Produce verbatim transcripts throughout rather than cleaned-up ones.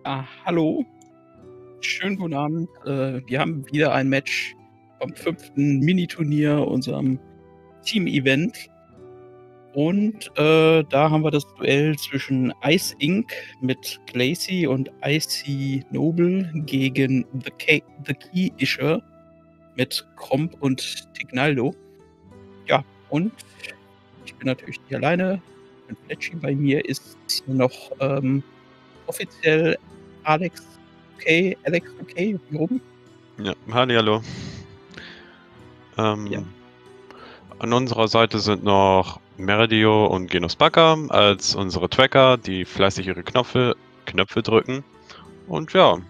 Ah, hallo, schönen guten Abend. Äh, wir haben wieder ein Match vom fünften Miniturnier, unserem Team-Event. Und äh, da haben wir das Duell zwischen Ice Inc mit Glacy und Icy Noble gegen The, Key, The Key Isher mit Kromp und Tignaldo. Ja, und ich bin natürlich nicht alleine. Ein Fletschi bei mir ist hier noch ähm, offiziell Alex Okay, Alex Okay, wie rum? Ja, hallihallo. Ähm, Ja. An unserer Seite sind noch Meridio und Genus Baka als unsere Tracker, die fleißig ihre Knöpfe, Knöpfe drücken. Und ja.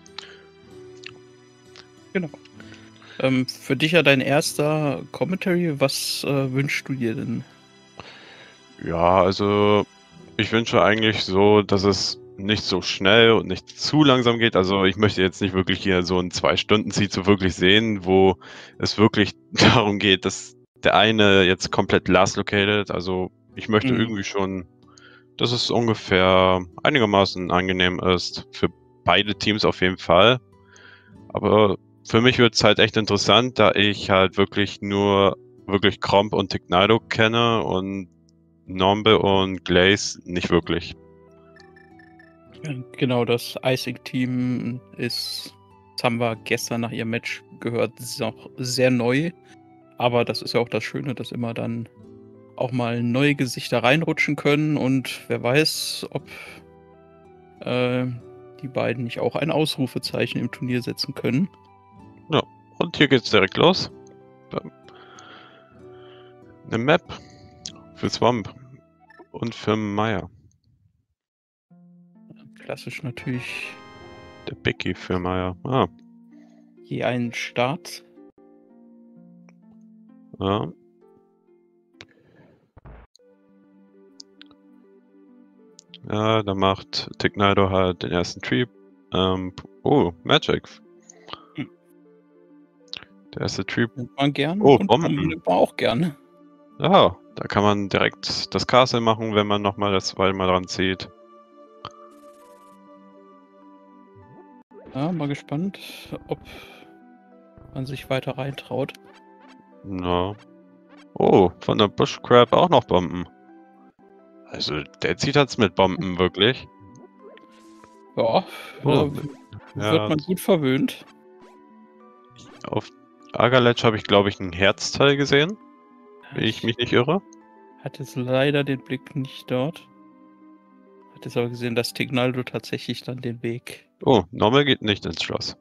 Genau. Ähm, für dich ja dein erster Commentary. Was äh, wünschst du dir denn? Ja, also ich wünsche eigentlich so, dass es nicht so schnell und nicht zu langsam geht. Also ich möchte jetzt nicht wirklich hier so ein Zwei-Stunden-Seed so wirklich sehen, wo es wirklich darum geht, dass der eine jetzt komplett last located. Also ich möchte Mhm. irgendwie schon, dass es ungefähr einigermaßen angenehm ist. Für beide Teams auf jeden Fall. Aber für mich wird es halt echt interessant, da ich halt wirklich nur wirklich Kromp und Tignado kenne und Nombe und Glaze nicht wirklich. Ja, genau, das Icing-Team ist, das haben wir gestern nach ihrem Match gehört, ist auch sehr neu. Aber das ist ja auch das Schöne, dass immer dann auch mal neue Gesichter reinrutschen können. Und wer weiß, ob äh, die beiden nicht auch ein Ausrufezeichen im Turnier setzen können. Ja, und hier geht's direkt los. Eine Map für Swamp und für Maya. Klassisch natürlich Der Bicky für Maya. Ah, je einen Start. ja. Ja, da macht Tignado halt den ersten Tree. Ähm, oh, Magic. Hm. Der erste Tree. Nimmt man gern Oh, und Bomben. Bomben nimmt man auch gerne. Ja, da kann man direkt das Castle machen, wenn man nochmal das zweite Mal dran zieht. Ja, mal gespannt, ob man sich weiter reintraut. Ja. Oh, von der Bushcrab auch noch Bomben. Also, der zieht hat's mit Bomben, wirklich. Ja, Oh, da wird ja. man gut verwöhnt. Auf Agaletsch habe ich, glaube ich, ein Herzteil gesehen, wenn ich Ich mich nicht irre. hatte jetzt leider den Blick nicht dort. Hatte jetzt aber gesehen, dass Tignaldo tatsächlich dann den Weg. Oh, Normal geht nicht ins Schloss.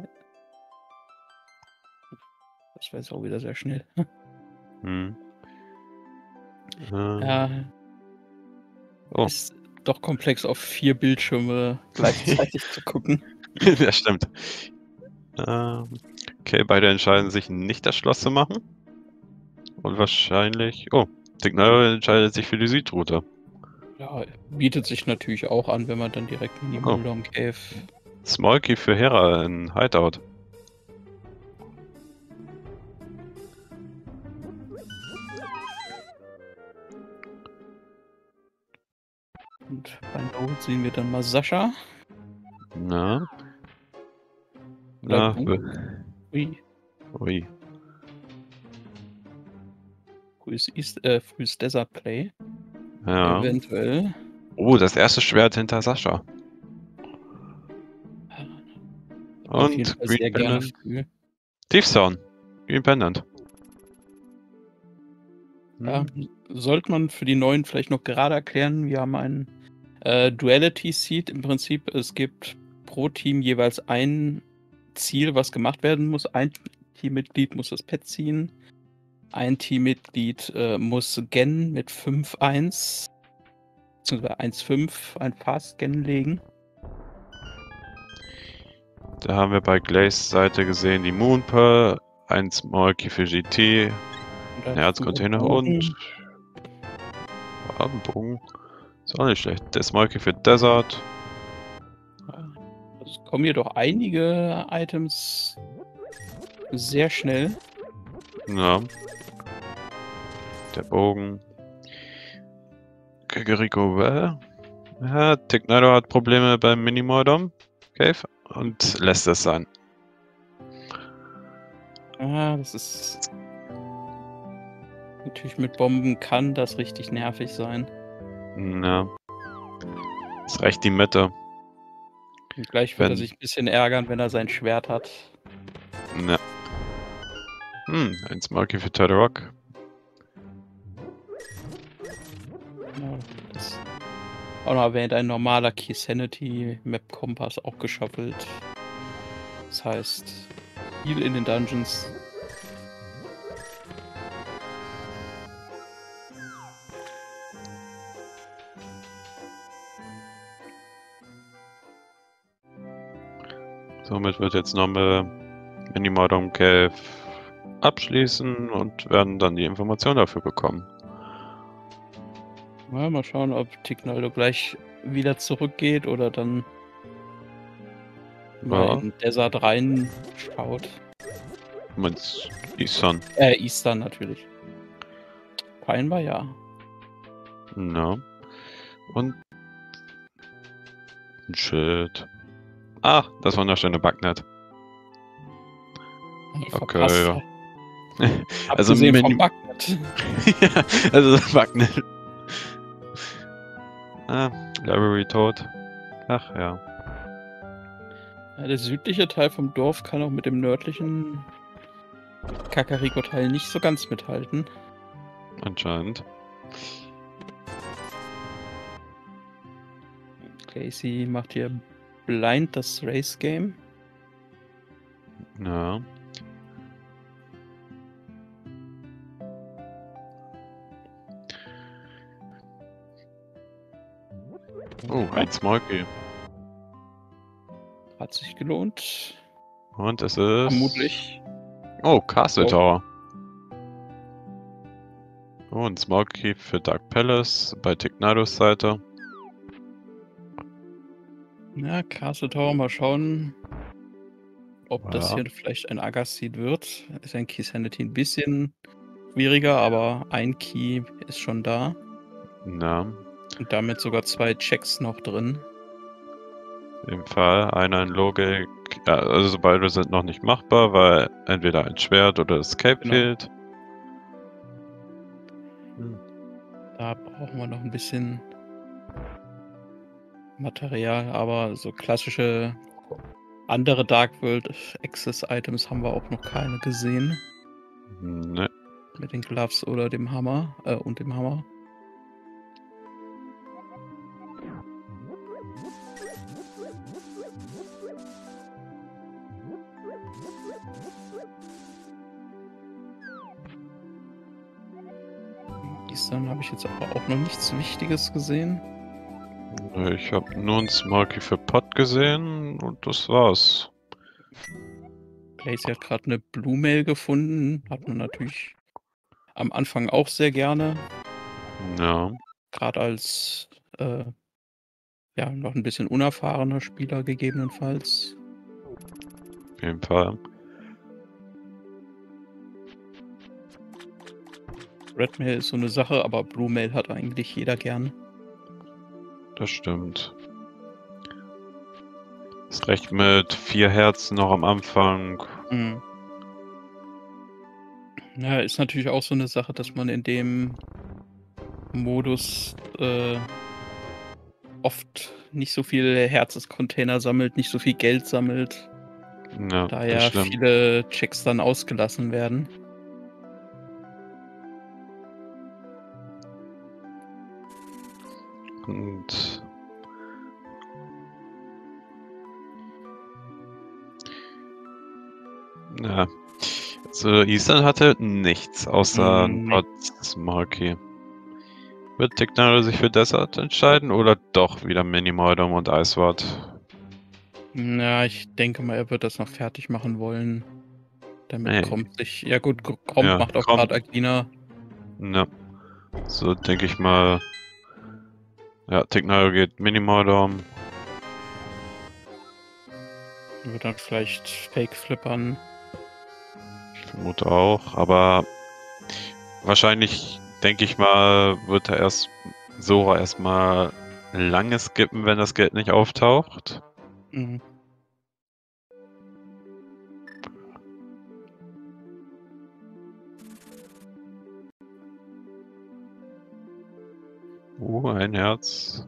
Das war jetzt auch wieder sehr schnell. Hm. Ähm. Ja. Oh. Ist doch komplex, auf vier Bildschirme gleichzeitig zu gucken. Ja, stimmt. Ähm, okay, beide entscheiden sich nicht, das Schloss zu machen. Und wahrscheinlich. Oh, Tignado entscheidet sich für die Südroute. Ja, bietet sich natürlich auch an, wenn man dann direkt in die Oh. Muldom Cave. Smolky für Hera in Hideout. Und bei Note sehen wir dann mal Sascha. Na. Oder Na. Ui. Ui. Frühes, East, äh, frühes Desert Play. Ja. Eventuell. Oh, das erste Schwert hinter Sascha. Auf jeden Und Fall Green sehr gerne Pendant. früh. Tiefstone. Green Pendant. Ja, sollte man für die Neuen vielleicht noch gerade erklären. Wir haben einen äh, Duality Seed. Im Prinzip, es gibt pro Team jeweils ein Ziel, was gemacht werden muss. Ein Teammitglied muss das Pet ziehen. Ein Teammitglied äh, muss Gen mit fünf eins beziehungsweise eins fünf ein Fast-Gen legen. Da haben wir bei Glaze Seite gesehen die Moonpearl, ein Smolky für G T, ein Herzcontainer und Farbenbogen. Ist auch nicht schlecht. Der Smolky für Desert. Es kommen jedoch einige Items sehr schnell. Ja. Der Bogen. Gegerico Well. Ja, Tignado hat Probleme beim Minimodom Cave und lässt es sein. Ah, das ist natürlich mit Bomben kann das richtig nervig sein. Ja. Ist recht die Mitte. Und gleich wird er Wenn sich ein bisschen ärgern, wenn er sein Schwert hat. Ja. Hm, ein Smoky für Turtle Rock. Ja, das auch noch erwähnt, ein normaler Key Sanity Map Kompass auch geschaffelt. Das heißt, viel in den Dungeons. Somit wird jetzt nochmal Minimodom Cave abschließen und werden dann die Information dafür bekommen. Ja, mal schauen, ob Tignaldo gleich wieder zurückgeht oder dann mal Ja. in Desert reinschaut. Du meinst Eastern? Äh, Eastern natürlich. Scheinbar ja. Ja. Und ein Schild. Ah, das wunderschöne Bugnet. Verpasst. Okay. Also Abgesehen vom Mini Bugnet. ja, also Bugnet. Ah, Library tot. Ach ja. Ja, der südliche Teil vom Dorf kann auch mit dem nördlichen Kakariko-Teil nicht so ganz mithalten. Anscheinend. Casey macht hier blind das Race-Game. Ja. Oh, ein Smolky. Hat sich gelohnt. Und es ist... Vermutlich. Oh, Castle Oh. Tower. Oh, ein Smolky für Dark Palace bei Tignados Seite. Ja, Castle Tower, mal schauen, ob das Ja. hier vielleicht ein Agassi wird. Ist ein Key Sanity ein bisschen schwieriger, aber ein Key ist schon da. Ja. Und damit sogar zwei Checks noch drin. Im Fall einer in Logik. Ja, also beide sind noch nicht machbar, weil entweder ein Schwert oder das Cape Genau. fehlt. Hm. Da brauchen wir noch ein bisschen Material, aber so klassische andere Dark World Access Items haben wir auch noch keine gesehen. Ne. Mit den Gloves oder dem Hammer äh, und dem Hammer. Eastern habe ich jetzt aber auch noch nichts Wichtiges gesehen. Ich habe nur ein Smolky für Pot gesehen und das war's. Blaze hat gerade eine Blue Mail gefunden. Hat man natürlich am Anfang auch sehr gerne. Ja. Gerade als äh, ja, noch ein bisschen unerfahrener Spieler gegebenenfalls. Auf jeden Fall. Red Mail ist so eine Sache, aber Blue Mail hat eigentlich jeder gern. Das stimmt. Ist recht mit vier Herzen noch am Anfang. Mhm. Ja, ist natürlich auch so eine Sache, dass man in dem Modus äh, oft nicht so viele Herzenscontainer sammelt, nicht so viel Geld sammelt. Ja, Da das ja stimmt. viele Checks dann ausgelassen werden. Und ja. Also Eastern hatte nichts außer ein Mm, nee. Pot Smolky. Wird Tignado sich für Desert entscheiden oder doch wieder Minimodom und Iceward? Ja, ich denke mal, er wird das noch fertig machen wollen. Damit Ey. Kromp sich. Ja gut, Gr- Kromp Ja, macht auch Kromp. gerade Agina. Ja. So denke ich mal. Ja, Tignado geht Minimodom. Wird dann vielleicht Fake flippern. Ich vermute auch, aber wahrscheinlich, denke ich mal, wird er erst Sora erstmal lange skippen, wenn das Geld nicht auftaucht. Mhm. Oh, ein Herz.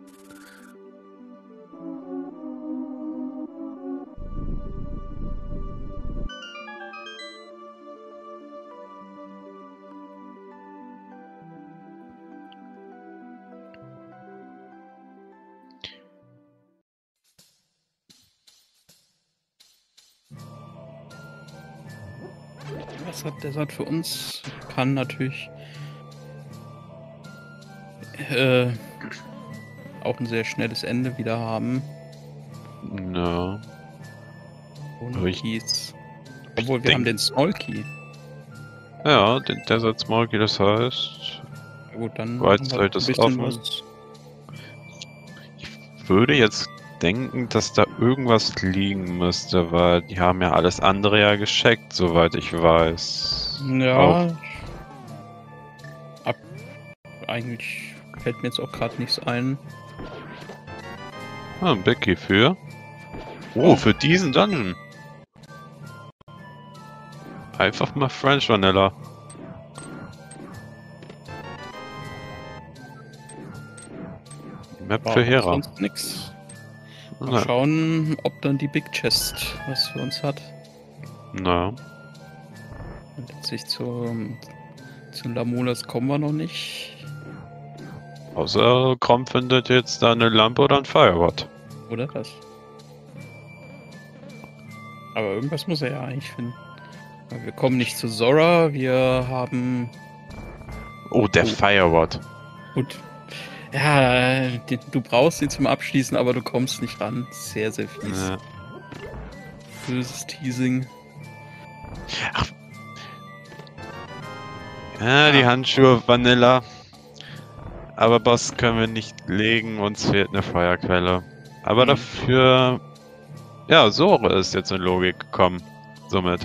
Was hat der Sat für uns? Kann natürlich äh, auch ein sehr schnelles Ende wieder haben. Ja. Ohne Aber ich- Keys. ich Obwohl, wir denk- haben den Small Key. Ja, den Desert Smokey, das heißt, Na gut, dann Right haben wir Side ein ist bisschen offen. was. Ich würde jetzt denken, dass da irgendwas liegen müsste, weil die haben ja alles andere ja gescheckt, soweit ich weiß. Auch. Ja. Ab, eigentlich fällt mir jetzt auch gerade nichts ein. Ah, ein Becky für. Oh, Oh. für diesen Dungeon. Einfach mal French Vanilla. Map War für Hera. sonst nix. Mal Na, schauen, ob dann die Big Chest was für uns hat. na. Und letztlich zu, zu Lamulas kommen wir noch nicht. Außer Krom findet jetzt da eine Lampe oder ein Firewall. Oder das? Aber irgendwas muss er ja eigentlich finden. Weil wir kommen nicht zu Zora, wir haben... Oh, der Oh. Firewall. Gut. Ja, die- du brauchst ihn zum Abschließen, aber du kommst nicht ran. Sehr, sehr fies. Ja. Böses Teasing. Ja, die Ah. Handschuhe Vanilla. Aber Boss können wir nicht legen, uns fehlt eine Feuerquelle. Aber Hm. dafür... Ja, Sore ist jetzt in Logik gekommen. Somit.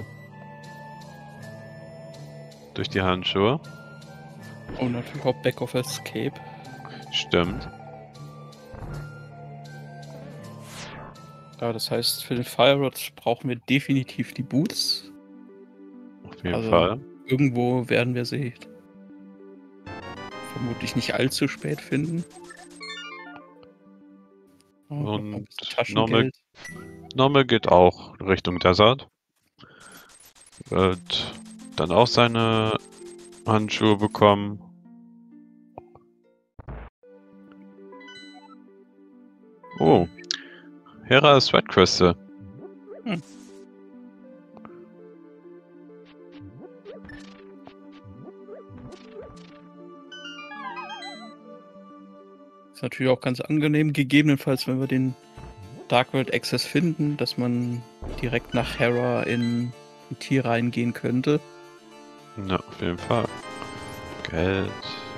Durch die Handschuhe. Und natürlich auch Back of Escape. Stimmt. Ja, das heißt, für den Firerod brauchen wir definitiv die Boots. Auf jeden Also- Fall. Irgendwo werden wir sie vermutlich nicht allzu spät finden. Oh, noch ein Und bisschen Taschengeld. Normal geht auch Richtung Desert. Wird dann auch seine Handschuhe bekommen. Oh. Hera ist Red Crystal. Hm. Ist natürlich auch ganz angenehm, gegebenenfalls, wenn wir den Dark World Access finden, dass man direkt nach Hera in ein Tier reingehen könnte. Ja, auf jeden Fall. Geld.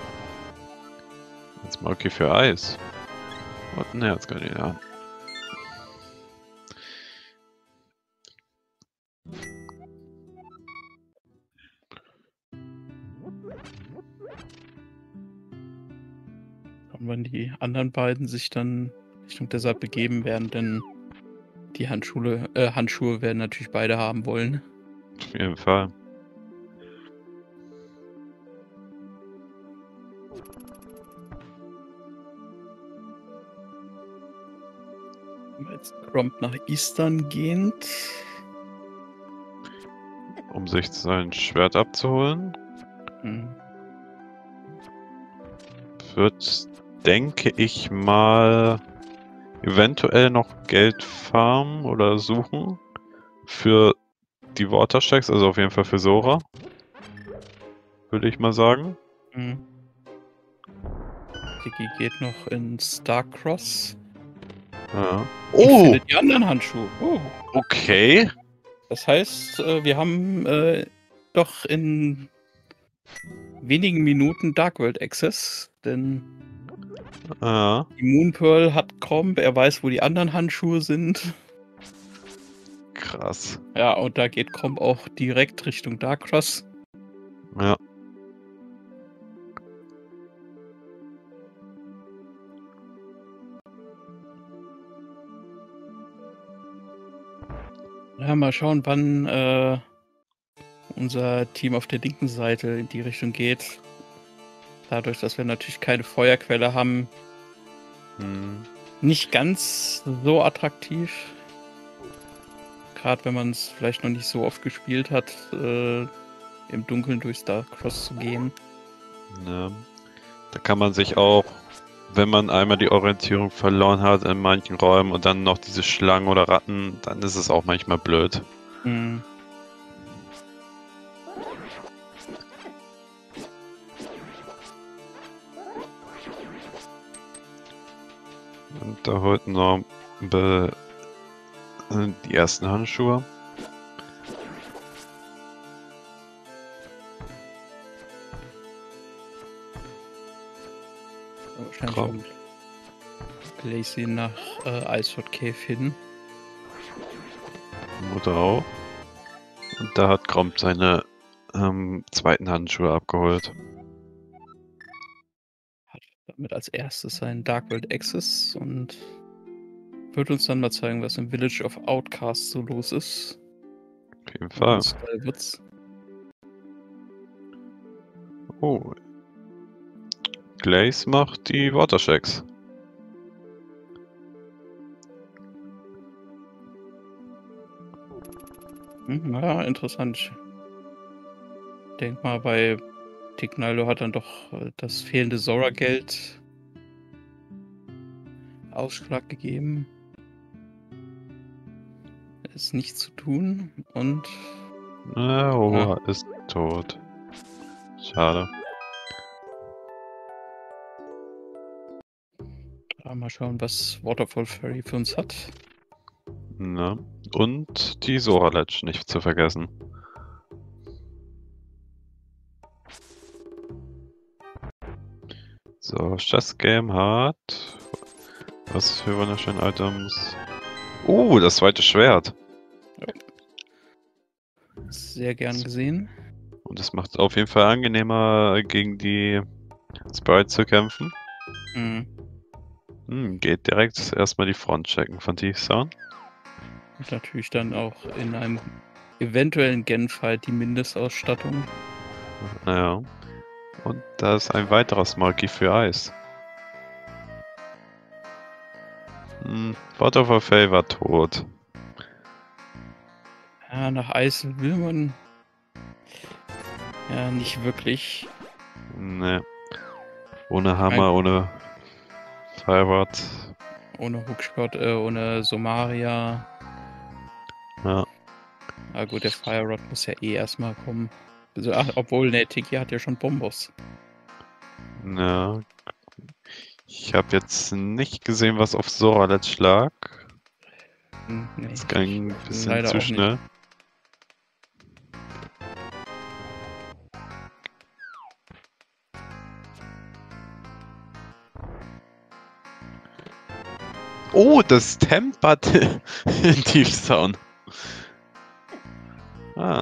Jetzt mal okay für Eis. Und ein Herzkandidat. Und wenn die anderen beiden sich dann Richtung Desert begeben werden, denn die Handschuhe, äh, Handschuhe werden natürlich beide haben wollen. Auf jeden Fall. Jetzt prompt nach Eastern gehend. Um sich sein Schwert abzuholen. Hm. Wird, denke ich mal, eventuell noch Geld farmen oder suchen für die Waterstacks, also auf jeden Fall für Sora. Würde ich mal sagen. Hm. Tiki geht noch in Starcross. Ja. Und Oh! findet die anderen Handschuhe. Oh. Okay. Das heißt, äh, wir haben äh, doch in wenigen Minuten Dark World Access, denn Ja. die Moon Pearl hat Cromp, er weiß, wo die anderen Handschuhe sind. Krass. Ja, und da geht Cromp auch direkt Richtung Darkross. Ja. Ja, mal schauen, wann äh, unser Team auf der linken Seite in die Richtung geht. Dadurch, dass wir natürlich keine Feuerquelle haben, Hm. nicht ganz so attraktiv. Gerade wenn man es vielleicht noch nicht so oft gespielt hat, äh, im Dunkeln durch Starcross zu gehen. Ja. Da kann man sich auch, wenn man einmal die Orientierung verloren hat in manchen Räumen und dann noch diese Schlangen oder Ratten, dann ist es auch manchmal blöd. Mhm. Und da holt noch be die ersten Handschuhe. Wahrscheinlich Komm. kommt Glacy nach äh, Iceword Cave hin. Mutter auch. Und da hat Gromp seine ähm, zweiten Handschuhe abgeholt. Hat damit als erstes seinen Dark World Access und wird uns dann mal zeigen, was im Village of Outcasts so los ist. Auf jeden Fall. Skullwoods. Oh. Glaze macht die Watershacks. Hm, ja, interessant. Ich denk mal, bei Tignaldo hat dann doch äh, das fehlende Zora-Geld Ausschlag gegeben. Ist nichts zu tun und Na, Oha ist tot. Schade. ja, mal schauen, was Waterfall Fairy für uns hat. Na. Und die Sora Ledge nicht zu vergessen. So, Chess Game hat. Was für wunderschöne Items. Oh, das zweite Schwert. Sehr gern gesehen. Und es macht es auf jeden Fall angenehmer, gegen die Sprite zu kämpfen. Mhm. Hm, geht direkt erstmal die Front checken von Thief Sound. Und natürlich dann auch in einem eventuellen Genfight die Mindestausstattung. Ja. Und da ist ein weiterer Smolky für Eis. Hm, Waterfall Fay war tot. Ja, nach Eis will man ja nicht wirklich. Ne. Ohne Hammer, ohne Fireward. Ohne Hookshot, äh, ohne Somaria. Ja. Na gut, der Fire Rod muss ja eh erstmal kommen. Also, ach, obwohl, ne, Tiki hat ja schon Bombos. Ja. Ich habe jetzt nicht gesehen, was auf Sora Ledge lag. Hm, nee, Das ging ein ich- bisschen leider zu auch nicht. schnell. Oh, das tempert in Thief Sound. Ah.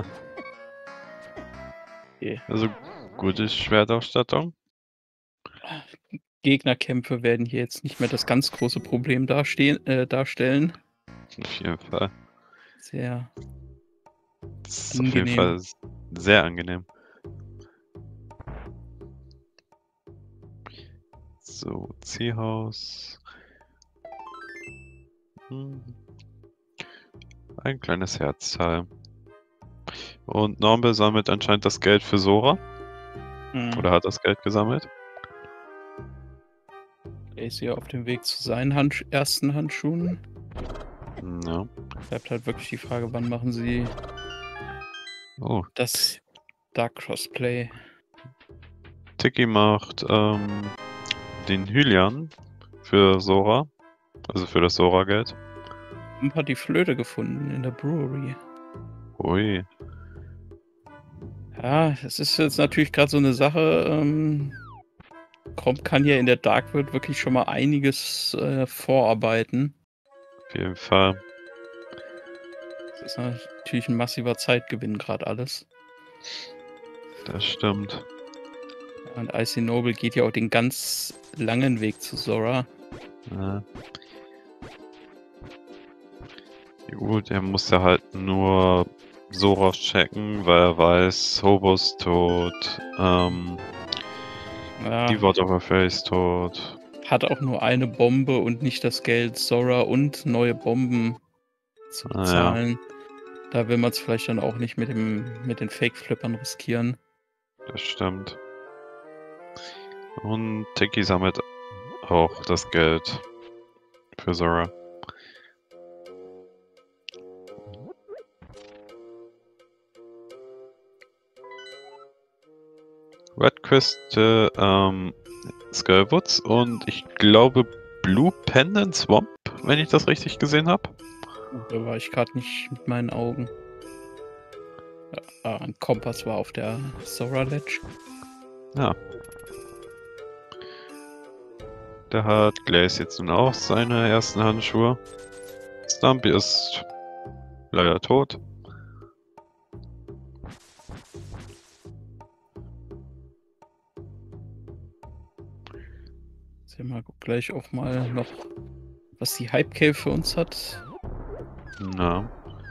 Okay. Also gute Schwertausstattung. Gegnerkämpfe werden hier jetzt nicht mehr das ganz große Problem dastehen, äh, darstellen. Auf jeden Fall. Sehr Das ist auf jeden angenehm. Fall sehr angenehm. So, Ziehhaus. Hm. Ein kleines Herzteil. Und Normal sammelt anscheinend das Geld für Sora. Mhm. Oder hat das Geld gesammelt. Er ist hier auf dem Weg zu seinen Handsch ersten Handschuhen. Ja. Bleibt halt wirklich die Frage, wann machen sie Oh. das Dark Crossplay? Tiki macht ähm, den Hylian für Sora. Also für das Sora-Geld. Gromp hat die Flöte gefunden in der Brewery. Ui. Ja, es ist jetzt natürlich gerade so eine Sache. Ähm, Gromp kann ja in der Dark World wirklich schon mal einiges äh, vorarbeiten. Auf jeden Fall. Das ist natürlich ein massiver Zeitgewinn gerade alles. Das stimmt. Und Icy Noble geht ja auch den ganz langen Weg zu Zora. Ja. Gut, er muss ja halt nur Sora checken, weil er weiß, Hobos tot, ähm, Ja, die Wort of Warfare ist tot. hat auch nur eine Bombe und nicht das Geld, Sora und neue Bomben zu Ah, ja. bezahlen. Da will man es vielleicht dann auch nicht mit dem mit den Fake-Flippern riskieren. Das stimmt. Und Tiki sammelt auch das Geld für Sora. Red Quest, äh, ähm, Skywoods und ich glaube Blue Pendant Swamp, wenn ich das richtig gesehen habe. Da war ich gerade nicht mit meinen Augen. Ja, ein Kompass war auf der Sora Ledge. Ja. Da hat Glaze jetzt nun auch seine ersten Handschuhe. Stumpy ist leider tot. Sehen wir gleich auch mal noch, was die Hype Cave für uns hat. Na.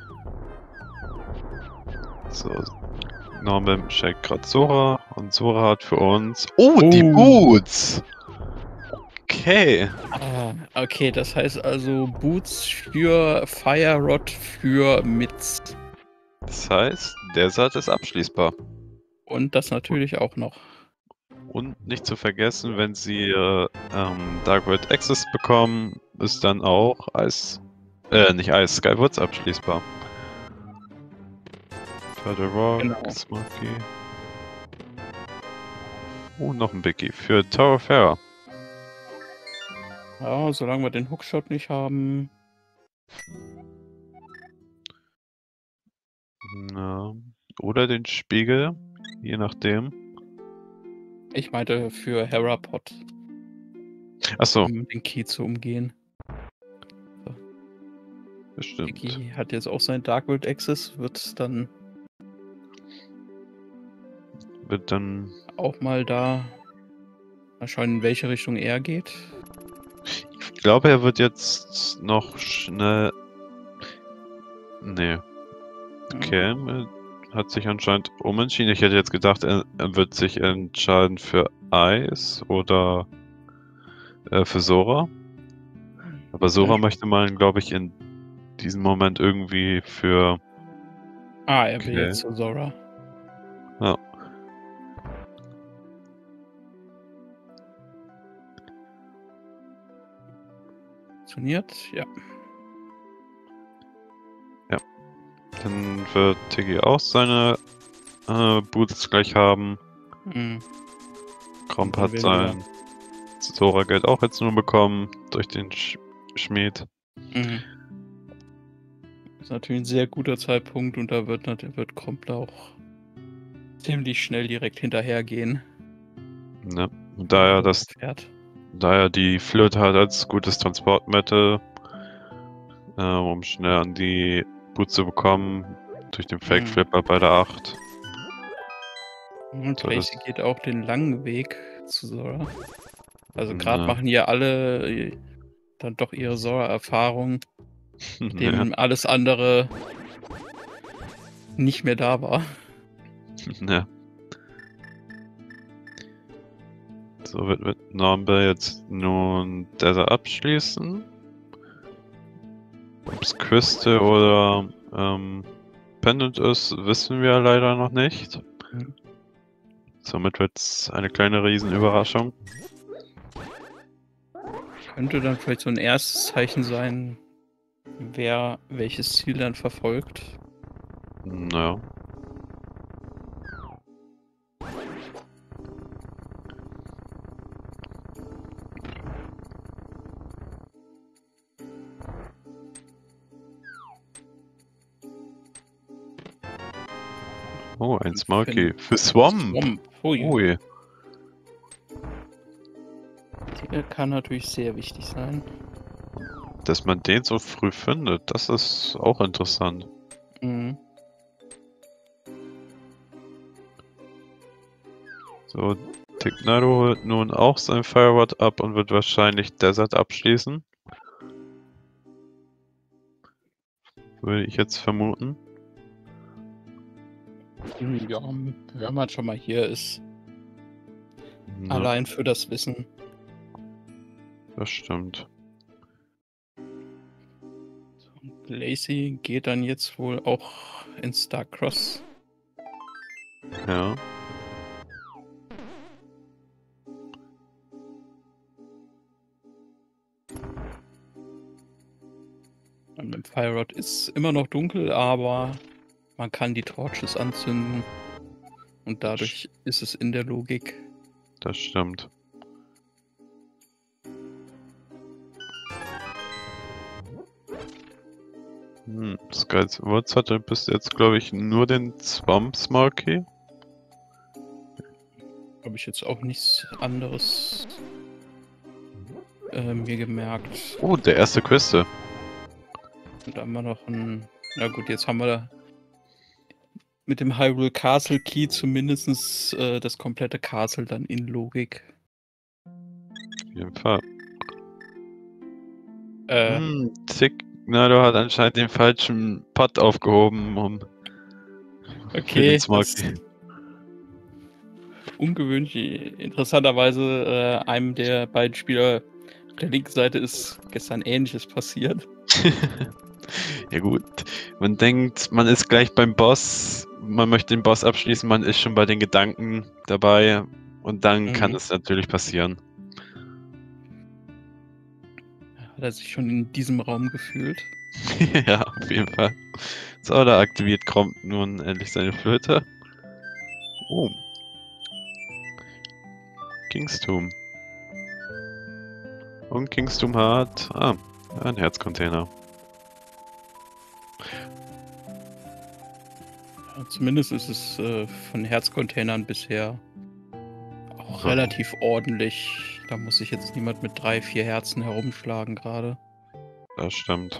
So. Norman checkt gerade Sora und Sora hat für uns. Oh, die Oh. Boots! Okay. Ah, okay, das heißt also Boots für Fire Rod für Mitz. Das heißt, Desert ist abschließbar. Und das natürlich auch noch. Und nicht zu vergessen, wenn sie äh, ähm, Dark World Access bekommen, ist dann auch Eis. Äh, nicht Eis, Skywoods abschließbar. Turtle Rock, Genau. Smoky. Oh, noch ein Biggie für Tower of Terror. Ja, solange wir den Hookshot nicht haben. Na, oder den Spiegel, je nachdem. Ich meinte für Herapod, Achso, um den Key zu umgehen. bestimmt. Vicky hat jetzt auch sein Dark World Access, wird dann Wird dann. auch mal da mal schauen, in welche Richtung er geht. Ich glaube, er wird jetzt noch schnell. Nee. Okay, er hat sich anscheinend umentschieden. Ich hätte jetzt gedacht, er, er wird sich entscheiden für Eis oder äh, für Sora. Aber Sora Ja. möchte man, glaube ich, in diesem Moment irgendwie für. Ah, er will Okay. jetzt zu Sora. Ja. Funktioniert, ja. Dann wird Tiggy auch seine äh, Boots gleich haben. Mhm. Kromp Dann hat werden sein Sora-Geld auch jetzt nur bekommen durch den Sch Schmied. Mhm. Ist natürlich ein sehr guter Zeitpunkt und da wird, nat- wird Kromp da auch ziemlich schnell direkt hinterhergehen. Ne? Und da er das, Pferd. da er die Flöte hat als gutes Transportmittel, äh, um schnell an die Boots zu bekommen, durch den Fake Flipper bei der acht. Und So, das- Tracy geht auch den langen Weg zu Sora. Also gerade Ja. machen ja alle äh, dann doch ihre Sora-Erfahrung, Ja. dem alles andere nicht mehr da war. Ja. So wird, wird Norbe jetzt nun Desert abschließen. Ob es Crystal oder ähm, Pendant ist, wissen wir leider noch nicht. Mhm. Somit wird es eine kleine Riesenüberraschung. Könnte dann vielleicht so ein erstes Zeichen sein, wer welches Ziel dann verfolgt. Naja. Oh, ein Smoky. Für Swamp! Swamp. Ui. Ui. Der kann natürlich sehr wichtig sein. Dass man den so früh findet, das ist auch interessant. Mhm. So, Tignado holt nun auch sein Fireward ab und wird wahrscheinlich Desert abschließen. würde ich jetzt vermuten. Ja, wenn man schon mal hier ist. Ja, Allein für das Wissen. das stimmt. Lacey geht dann jetzt wohl auch ins Starcross. Ja. Und mit dem Fire Rod ist immer noch dunkel, aber man kann die Torches anzünden. Und dadurch ist es in der Logik. Das stimmt. Hm, Skywoods hatte bis jetzt, glaube ich, nur den Swamp Smoky. Habe ich jetzt auch nichts anderes äh, mir gemerkt. Oh, der erste Queste. Und da haben wir noch ein. Na gut, jetzt haben wir mit dem Hyrule Castle Key zumindest äh, das komplette Castle dann in Logik. Auf jeden Fall. Äh, Hm, Tick. Na, du hast anscheinend den falschen Putt aufgehoben, um für okay, den das Smoky. ungewöhnlich. Interessanterweise äh, einem der beiden Spieler auf der linken Seite ist gestern Ähnliches passiert. Ja gut, man denkt, man ist gleich beim Boss, man möchte den Boss abschließen, man ist schon bei den Gedanken dabei und dann Mhm. kann es natürlich passieren. Hat er sich schon in diesem Raum gefühlt? Ja, auf jeden Fall. So, da aktiviert Gromp nun endlich seine Flöte. Oh. Kingstomb. Und Kingstomb hat... Ah, ein Herzcontainer. Ja, zumindest ist es äh, von Herzcontainern bisher auch Ja. relativ ordentlich. Da muss sich jetzt niemand mit drei, vier Herzen herumschlagen gerade. Das stimmt.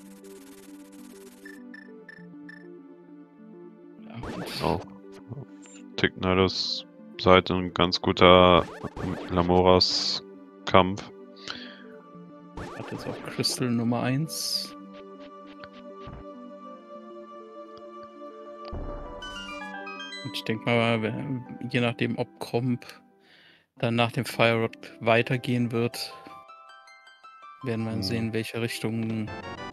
Ja, und Auch auf Tignados Seite ein ganz guter Lamoras Kampf. hat jetzt auch Crystal Nummer eins. Und ich denke mal, wenn- je nachdem, ob Gromp dann nach dem Fire Rod weitergehen wird, werden wir Hm. sehen, welche Richtung.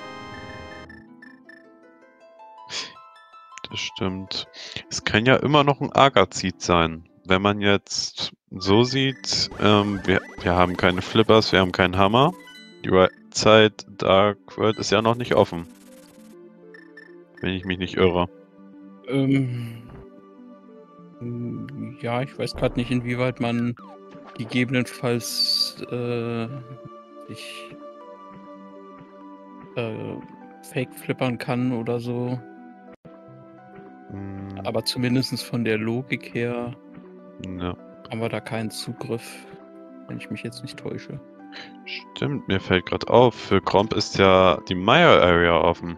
Das stimmt. Es kann ja immer noch ein Agazid sein. Wenn man jetzt so sieht, ähm, wir, wir haben keine Flippers, wir haben keinen Hammer. Die Right-Side Dark World ist ja noch nicht offen. Wenn ich mich nicht irre. Ähm, mm, ja, ich weiß gerade nicht, inwieweit man gegebenenfalls äh, sich äh, Fake flippern kann oder so. Hm, Aber zumindest von der Logik her ja. haben wir da keinen Zugriff, wenn ich mich jetzt nicht täusche. Stimmt, mir fällt gerade auf, für Gromp ist ja die Mire Area offen.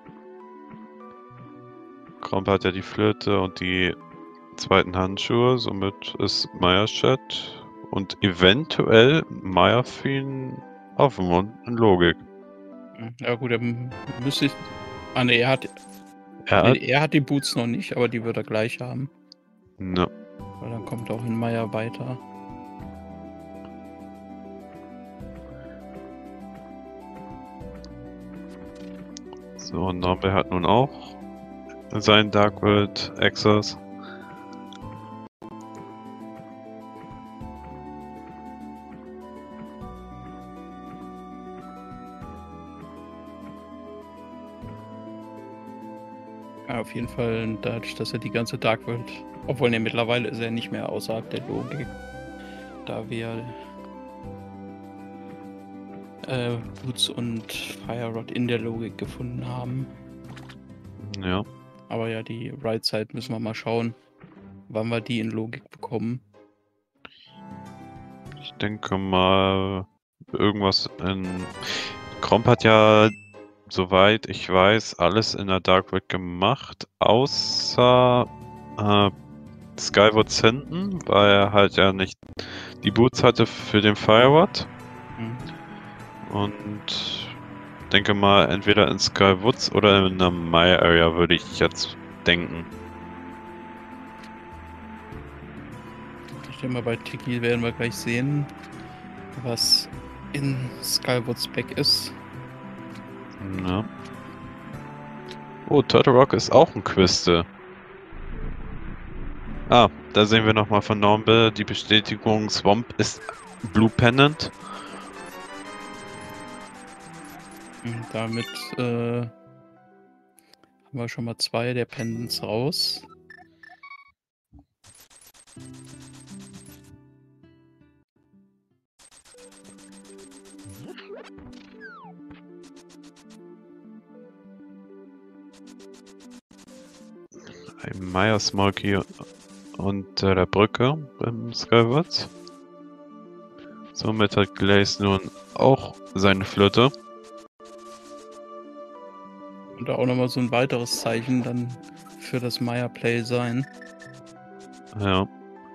Gromp hat ja die Flöte und die zweiten Handschuhe, somit ist Mire Chat und eventuell Mire Fiend offen und in Logik. Hm, Ja gut, dann müsste ich. Ah ne, er hat. Er Nee, hat. er hat die Boots noch nicht, aber die wird er gleich haben. Ne, Weil dann kommt auch in Meier weiter. so, und Norbe hat nun auch seinen Dark World Access. Ja, auf jeden Fall dadurch, dass er die ganze Dark World. Obwohl, ne, mittlerweile ist er nicht mehr außerhalb der Logik. Da wir äh, Boots und Fire Rod in der Logik gefunden haben. Ja, Aber ja, die Right Side müssen wir mal schauen, wann wir die in Logik bekommen. ich denke mal irgendwas in... Gromp hat ja, soweit ich weiß, alles in der Dark World gemacht, außer äh, Skywoods hinten, weil er halt ja nicht die Boots hatte für den Fire Rod. Hm. Und denke mal, entweder in Skywoods oder in der Maya Area würde ich jetzt denken. Ich denke mal, bei Tiki werden wir gleich sehen, was in Skywoods Back ist. Ja. Oh, Turtle Rock ist auch ein Quiste. Ah, da sehen wir nochmal von Nornbill die Bestätigung, Swamp ist Blue Pennant. Und damit äh, haben wir schon mal zwei der Pendants raus. Ein Maya Smokey unter der Brücke im Skywoods. Somit hat Glaze nun auch seine Flotte. Und auch nochmal so ein weiteres Zeichen dann für das Maya Play sein. Ja.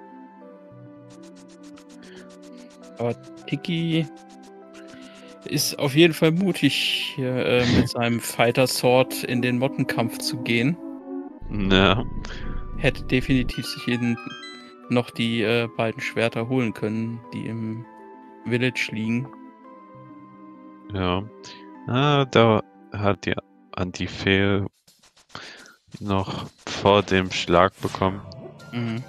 Aber Tiki ist auf jeden Fall mutig, hier äh, mit seinem Fighter Sword in den Mottenkampf zu gehen. Ja. Hätte definitiv sich eben noch die äh, beiden Schwerter holen können, die im Village liegen. Ja. Ah, da hat die Anti-Fail noch vor dem Schlag bekommen. Mhm.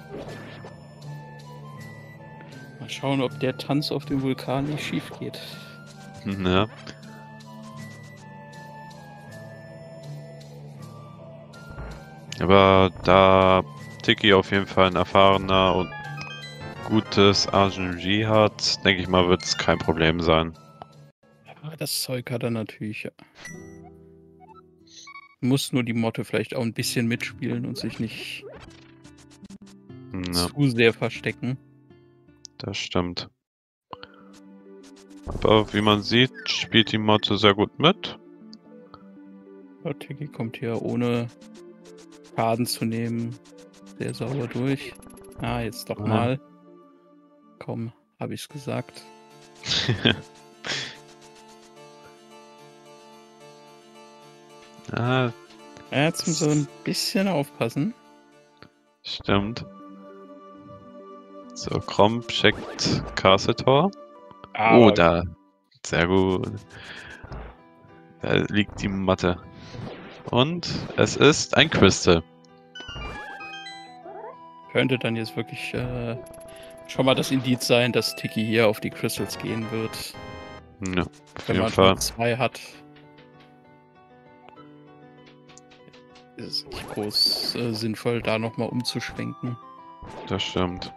Mal schauen, ob der Tanz auf dem Vulkan nicht schief geht. Ja. Aber da Tiki auf jeden Fall ein erfahrener und gutes R N G hat, denke ich mal, wird es kein Problem sein. Ja, das Zeug hat er natürlich. Ja. Muss nur die Motte vielleicht auch ein bisschen mitspielen und sich nicht Ja, zu sehr verstecken. das stimmt. Aber wie man sieht, spielt die Motte sehr gut mit. Ja, Tiki kommt hier ohne Schaden zu nehmen sehr sauber durch. Ah, jetzt doch Ja. mal. Komm, habe ich's gesagt. Ah, Ja, jetzt muss so ein bisschen aufpassen. stimmt. So, Krom checkt Castle Tor. Aber Oh, da. Sehr gut. Da liegt die Matte. Und es ist ein Crystal. könnte dann jetzt wirklich äh, schon mal das Indiz sein, dass Tiki hier auf die Crystals gehen wird. Ja, auf Wenn jeden man Fall. schon zwei hat, ist es nicht groß äh, sinnvoll, da nochmal umzuschwenken. Das stimmt.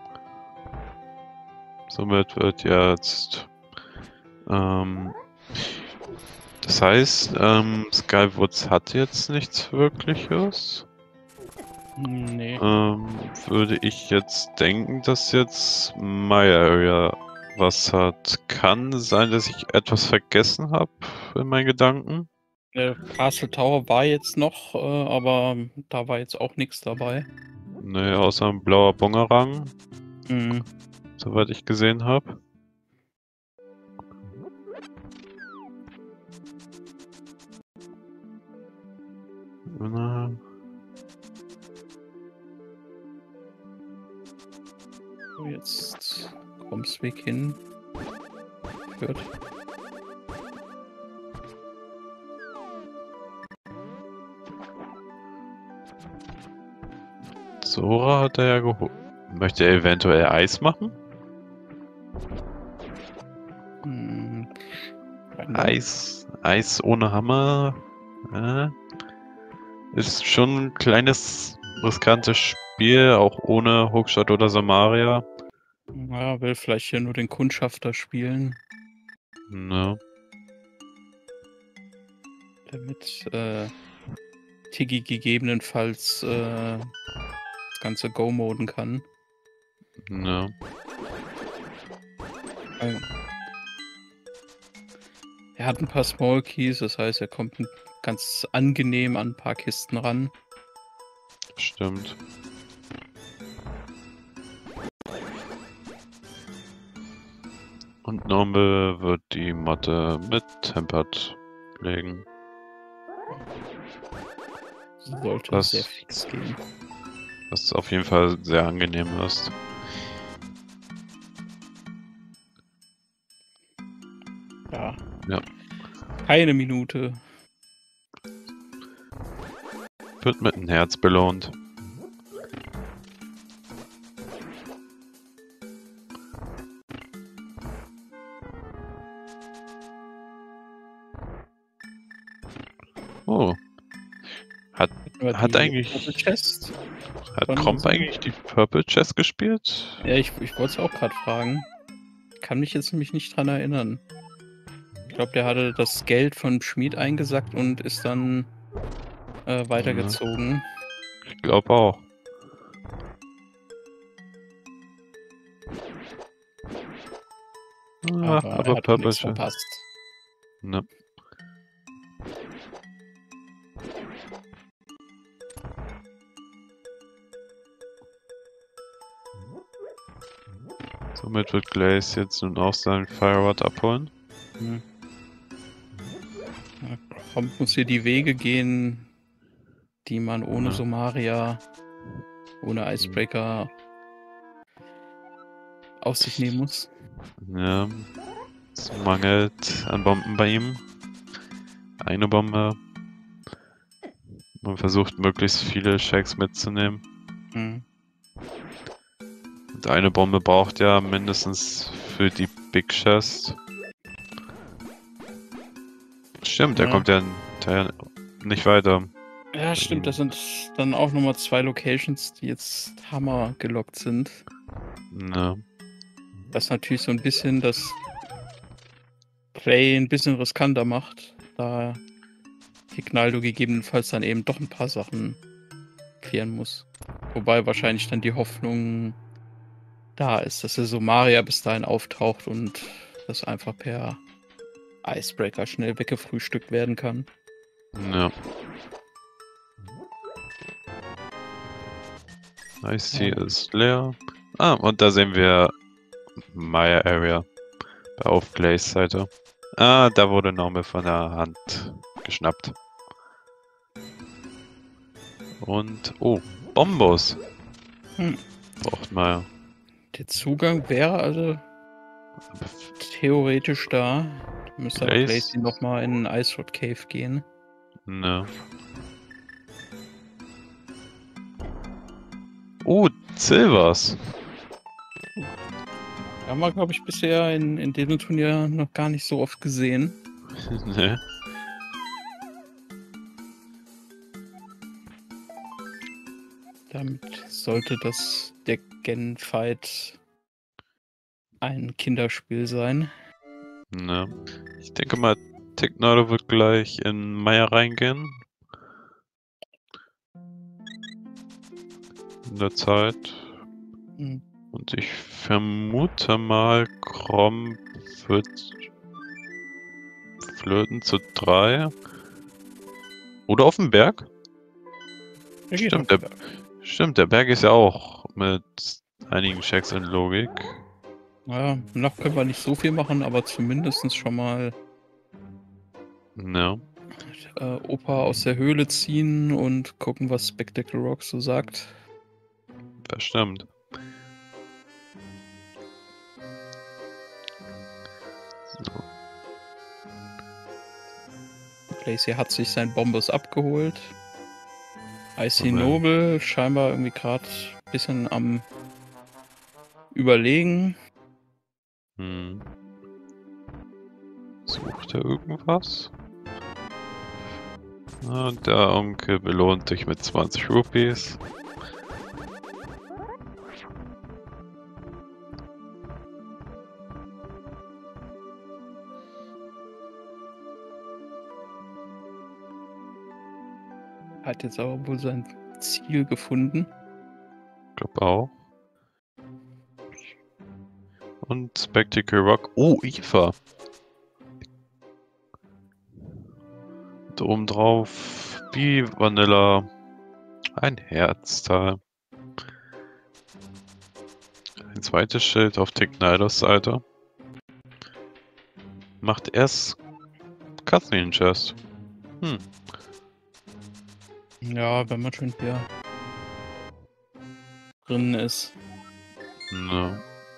Somit wird jetzt. Ähm, das heißt, ähm, Skywoods hat jetzt nichts Wirkliches. Nee. Ähm, würde ich jetzt denken, dass jetzt Maya Area was hat. Kann sein, dass ich etwas vergessen habe in meinen Gedanken. Der Castle Tower war jetzt noch, äh, aber da war jetzt auch nichts dabei. Ne, außer ein blauer Bumerang, Mhm. soweit ich gesehen habe. Na, So, jetzt Komsweg hin. Führt. Sora hat er ja geholt. Möchte er eventuell Eis machen? Hm. Eis, Eis ohne Hammer. Äh, ist schon ein kleines riskantes Spiel, auch ohne Hookshot oder Samaria. Ja, will vielleicht hier nur den Kundschafter spielen, Ne, damit äh, Tiggy gegebenenfalls äh, das Ganze go-moden kann. ne. Ähm, Er hat ein paar Small Keys, das heißt, er kommt n- ganz angenehm an ein paar Kisten ran. Stimmt. Und Normal wird die Matte mit Tempered auflegen. Sollte Das- sehr fix gehen. Was auf jeden Fall sehr angenehm ist. Ja. Ja. Keine Minute. Wird mit einem Herz belohnt. Oh. Hat, Aber hat die eigentlich. Purple Chest. Hat Von Kromp so- eigentlich die Purple Chest gespielt? Ja, ich, ich wollte es auch gerade fragen. Kann mich jetzt nämlich nicht dran erinnern. Ich glaube, der hatte das Geld von Schmied eingesackt und ist dann äh, weitergezogen. Ich glaube auch. Ah, Aber, aber er hat auch Purple nichts Chest. verpasst. Ne. Somit wird Glaze jetzt nun auch seinen Fireward abholen. Hm. Ja, Kromp muss hier die Wege gehen, die man ohne Ja. Somaria, ohne Icebreaker auf sich nehmen muss. Ja. Es mangelt an Bomben bei ihm. Eine Bombe. Man versucht möglichst viele Shakes mitzunehmen. Hm. Und eine Bombe braucht ja mindestens für die Big Chest. Stimmt, der Ja. kommt ja der nicht weiter. Ja, stimmt, das sind dann auch nochmal zwei Locations, die jetzt Hammer gelockt sind. Ne. Das natürlich so ein bisschen das Play ein bisschen riskanter macht, da Hignaldo gegebenenfalls dann eben doch ein paar Sachen klären muss. Wobei wahrscheinlich dann die Hoffnung da ist, dass der Somaria bis dahin auftaucht und das einfach per Icebreaker schnell weggefrühstückt werden kann. Ja. Ice-T Ja. ist leer. Ah, und da sehen wir Maya Area auf Glaze Seite. Ah, da wurde Normal von der Hand geschnappt. Und, oh, Bombos. Hm. Braucht Maya. Der Zugang wäre also theoretisch da. Da müsste aber Glaze? Glacy nochmal in den Ice Rod Cave gehen. Ne. Oh, Silvers. Haben wir, glaube ich, bisher in, in diesem Turnier noch gar nicht so oft gesehen. Ne. Damit sollte das der Gen-Fight ein Kinderspiel sein. Ne. Ich denke mal, Technado wird gleich in Maya reingehen. In der Zeit. Hm. Und ich vermute mal, Kromp wird flirten zu drei. Oder auf dem Berg? Der geht Stimmt, auf der, den Berg. stimmt, der Berg ist ja auch mit einigen Checks in Logik. Naja, noch können wir nicht so viel machen, aber zumindest schon mal Ja. äh, Opa aus der Höhle ziehen und gucken, was Spectacle Rock so sagt. Das stimmt. So. Glacy hat sich sein Bombus abgeholt. Icy Okay. Noble scheinbar irgendwie gerade ein bisschen am Überlegen. Hm. Sucht er irgendwas? Ah, der Onkel belohnt dich mit zwanzig Rupees. Hat jetzt aber wohl sein Ziel gefunden. Ich glaube auch. Und Spectacle Rock. Oh, Eva. Und obendrauf wie Vanilla ein Herzteil. Ein zweites Schild auf Technidos Seite. Macht erst Kathleen Chest. Hm. Ja, wenn man schon hier drin ist. Ne.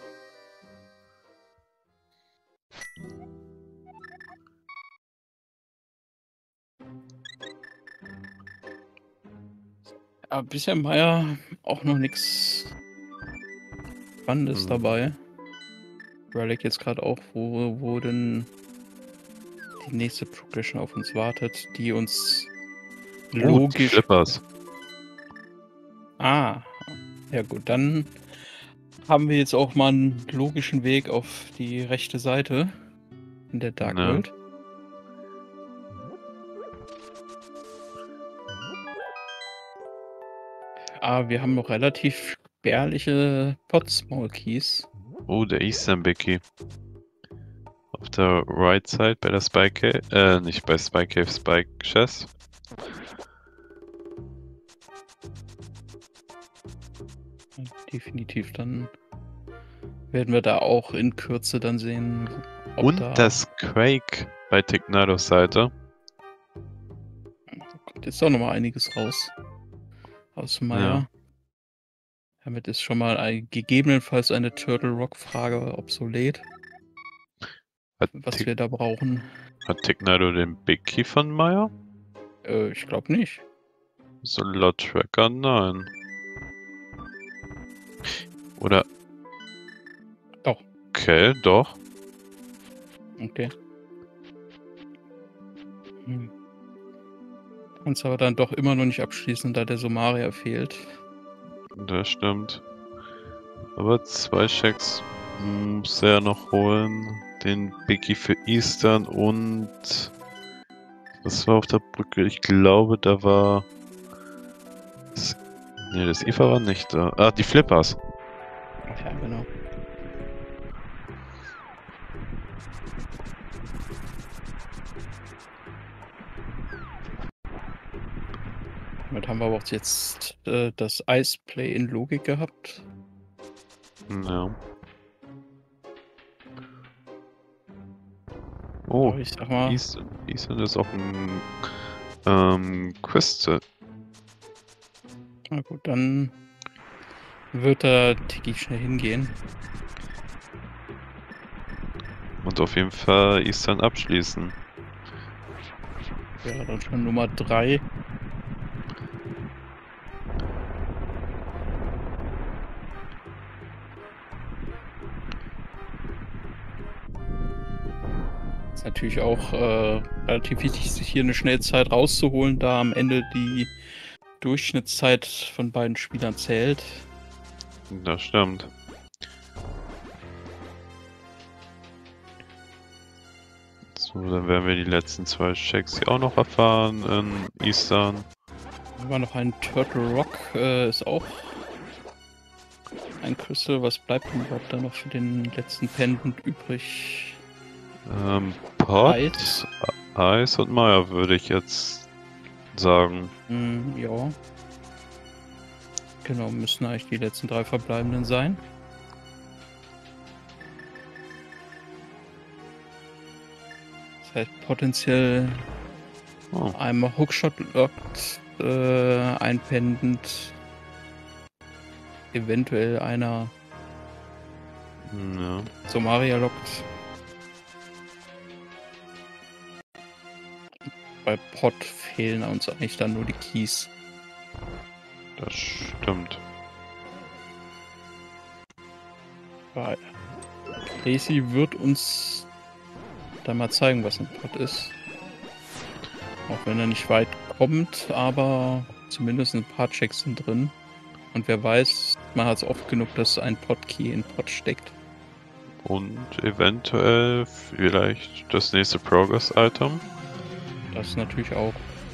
Ja, bisher war ja auch noch nichts Spannendes Hm. dabei. Ich überlege jetzt gerade auch, wo, wo denn die nächste Progression auf uns wartet, die uns Oh, die logisch. Flippers. Ah, ja gut, dann haben wir jetzt auch mal einen logischen Weg auf die rechte Seite in der Dark Ne. World. Ah, wir haben noch relativ spärliche Pot-Small Keys. Oh, der Eastern Bicky. Auf der right side bei der Spy Cave, äh, nicht bei Spy Cave, Spy Chest. Definitiv, dann werden wir da auch in Kürze dann sehen, ob Und da... das Quake bei Tignados Seite. Da kommt jetzt doch noch mal einiges raus aus Maya. Ja. Damit ist schon mal ein, gegebenenfalls eine Turtle Rock Frage obsolet, Hat, was Tig wir da brauchen. hat Tignado den Big Key von Maya? Äh, ich glaube nicht. Solar Tracker? Nein. Oder? Doch. Okay, doch. Okay. Hm. Kannst aber dann doch immer noch nicht abschließen, da der Somaria fehlt. Das stimmt. Aber zwei Checks muss er noch holen. Den Biggie für Eastern und... Was war auf der Brücke? Ich glaube, da war... Das, nee, das I F A war nicht da. Ah, die Flippers. Ach ja, genau. Damit haben wir aber auch jetzt äh, das Ice Play in Logik gehabt. Ja. Oh, Aber ich sag mal, Eastern, Eastern ist auch ein ähm, Quest. na gut, dann wird da Tiki schnell hingehen. Und auf jeden Fall Eastern abschließen. Wäre dann schon Nummer drei. Ist natürlich auch äh, relativ wichtig, sich hier eine Schnellzeit rauszuholen, da am Ende die Durchschnittszeit von beiden Spielern zählt. Das stimmt. So, dann werden wir die letzten zwei Checks hier auch noch erfahren in Eastern. Haben wir noch einen Turtle Rock, äh, ist auch ein Crystal. Was bleibt denn überhaupt da noch für den letzten Pendant übrig? Ähm, Pot, Eis. Eis und Maya würde ich jetzt sagen. Hm, ja. Genau, müssen eigentlich die letzten drei verbleibenden sein. Das heißt potenziell Oh. einmal Hookshot lockt, äh, ein Pendant, eventuell einer Ja. Somaria lockt. Bei Pot fehlen uns eigentlich dann nur die Keys. Das stimmt. Weil Tracy wird uns dann mal zeigen, was ein Pot ist. Auch wenn er nicht weit kommt, aber zumindest ein paar Checks sind drin. Und wer weiß, man hat es oft genug, dass ein Pot-Key in Pot steckt. Und eventuell vielleicht das nächste Progress-Item. Das natürlich auch.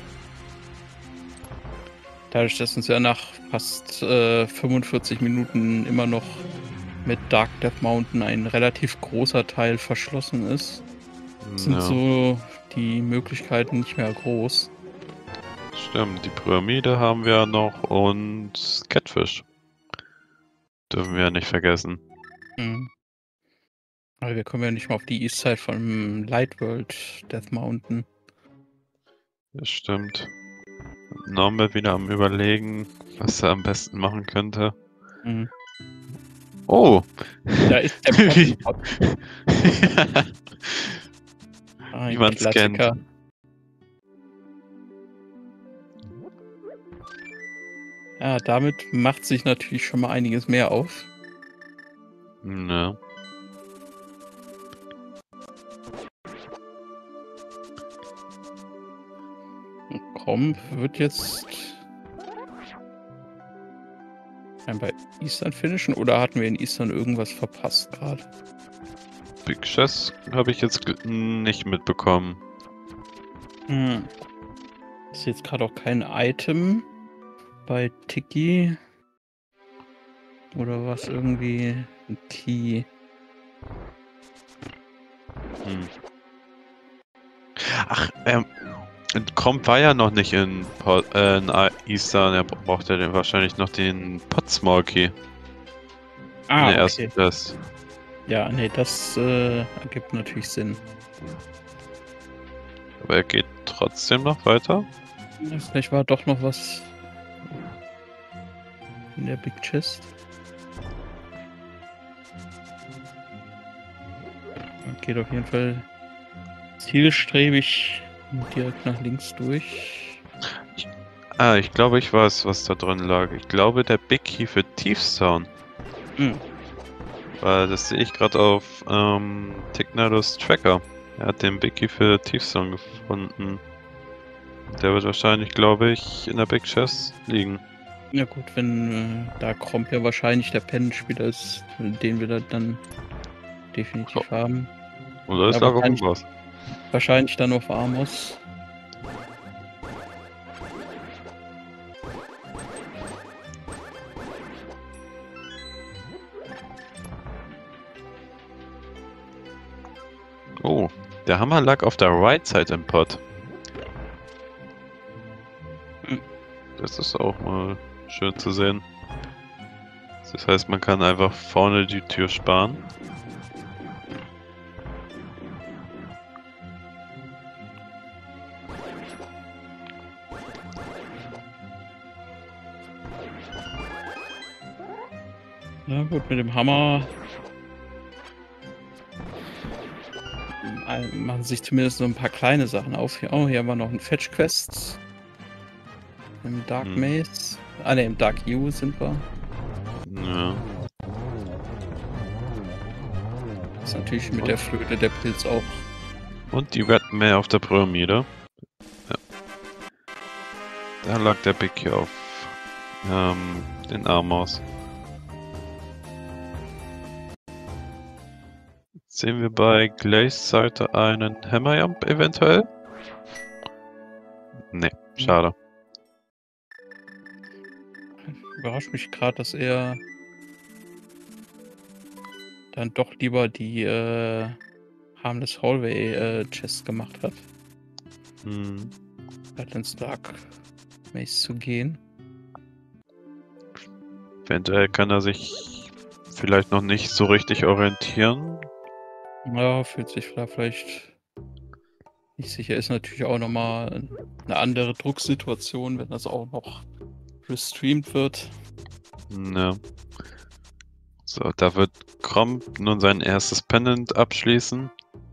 Dadurch, dass uns ja nach fast äh, fünfundvierzig Minuten immer noch mit Dark Death Mountain ein relativ großer Teil verschlossen ist, sind Ja, so die Möglichkeiten nicht mehr groß. stimmt. Die Pyramide haben wir noch und Catfish. Dürfen wir ja nicht vergessen. Mhm. Aber wir kommen ja nicht mal auf die Eastside von Light World Death Mountain. Das stimmt. Normal wieder am Überlegen, was er am besten machen könnte. Mhm. Oh! Da ist der Wie, Pottenpot. wie Ein man es kennt. Klassiker. Ja, damit macht sich natürlich schon mal einiges mehr auf. Ja. Komp wird jetzt bei Eastern finishen oder hatten wir in Eastern irgendwas verpasst gerade? Big Chess habe ich jetzt nicht mitbekommen. Hm. Ist jetzt gerade auch kein Item bei Tiki. Oder was irgendwie ein Key? Hm. Ach, ähm, Komp war ja noch nicht in, po äh, in Eastern, er braucht ja den, wahrscheinlich noch den Potsmall Key. Ah, in der okay. ersten Quest. Ja, nee, das äh, ergibt natürlich Sinn. Aber er geht trotzdem noch weiter? Ja, vielleicht war doch noch was in der Big Chest. Geht auf jeden Fall zielstrebig direkt nach links durch. Ah, ich glaube, ich weiß, was da drin lag. Ich glaube, der Big Key für Thiefstown. Hm. Weil das sehe ich gerade auf ähm, Tignados Tracker. Er hat den Big Key für Thiefstown gefunden. Der wird wahrscheinlich, glaube ich, in der Big Chest liegen. Ja gut, wenn äh, da Kromp ja wahrscheinlich der Pen-Spieler ist, den wir da dann definitiv Oh. haben. Oder es Ja, lag auf dem wahrscheinlich, Boss. wahrscheinlich dann auf Amos. Oh, der Hammer lag auf der Right Side im Pot. Hm. Das ist auch mal schön zu sehen. Das heißt, man kann einfach vorne die Tür sparen. Ja gut, mit dem Hammer äh, machen sich zumindest so ein paar kleine Sachen auf. Oh, hier haben wir noch einen Fetch-Quest. Im Dark Hm. Maze. Ah ne, im Dark U sind wir. Ja. Ist natürlich mit der Flöte der Pilz auch. Und die Red Mare auf der Pyramide. Ja. Da lag der Big hier auf ähm, den Amos. Sehen wir bei Glaze Seite einen Hammerjump eventuell? Ne, schade. Überrascht mich gerade, dass er dann doch lieber die äh, Harmless Hallway äh, Chest gemacht hat. Hm. Statt ins Dark Maze zu gehen. Eventuell kann er sich vielleicht noch nicht so richtig orientieren. Ja, fühlt sich da vielleicht nicht sicher. Ist natürlich auch nochmal eine andere Drucksituation, wenn das auch noch gestreamt wird. Ja. So, da wird Kromp nun sein erstes Pendant abschließen.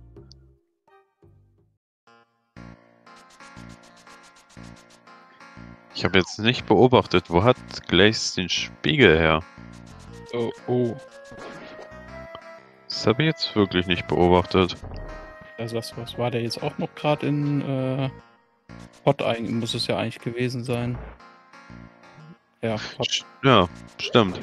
Ich habe jetzt nicht beobachtet, wo hat Glaze den Spiegel her? Oh, oh. Das habe ich jetzt wirklich nicht beobachtet. Also was, was war der jetzt auch noch gerade in äh, Pot eigentlich? Muss es ja eigentlich gewesen sein. Ja, Pot. Ja, stimmt.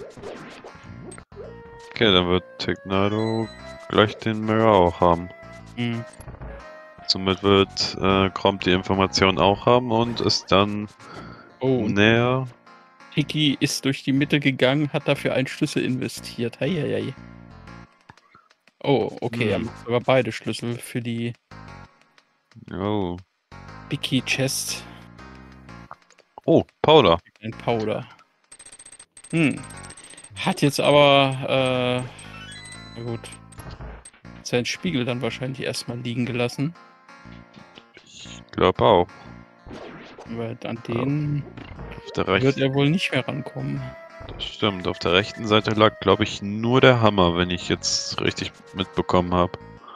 Okay, dann wird Tignado gleich den Mirror auch haben. Mhm. Somit wird äh, Kromp die Information auch haben und ist dann Oh, näher. Tiki ist durch die Mitte gegangen, hat dafür einen Schlüssel investiert. Heieiei. Oh, okay, er Hm. macht sogar beide Schlüssel für die Oh. Biki Chest. Oh, Powder. Ein Powder. Hm. Hat jetzt aber, äh, na gut. seinen Spiegel dann wahrscheinlich erstmal liegen gelassen. Ich glaube auch. Weil an den Auf der wird rechten, er wohl nicht mehr rankommen. das stimmt. Auf der rechten Seite lag, glaube ich, nur der Hammer, wenn ich jetzt richtig mitbekommen habe.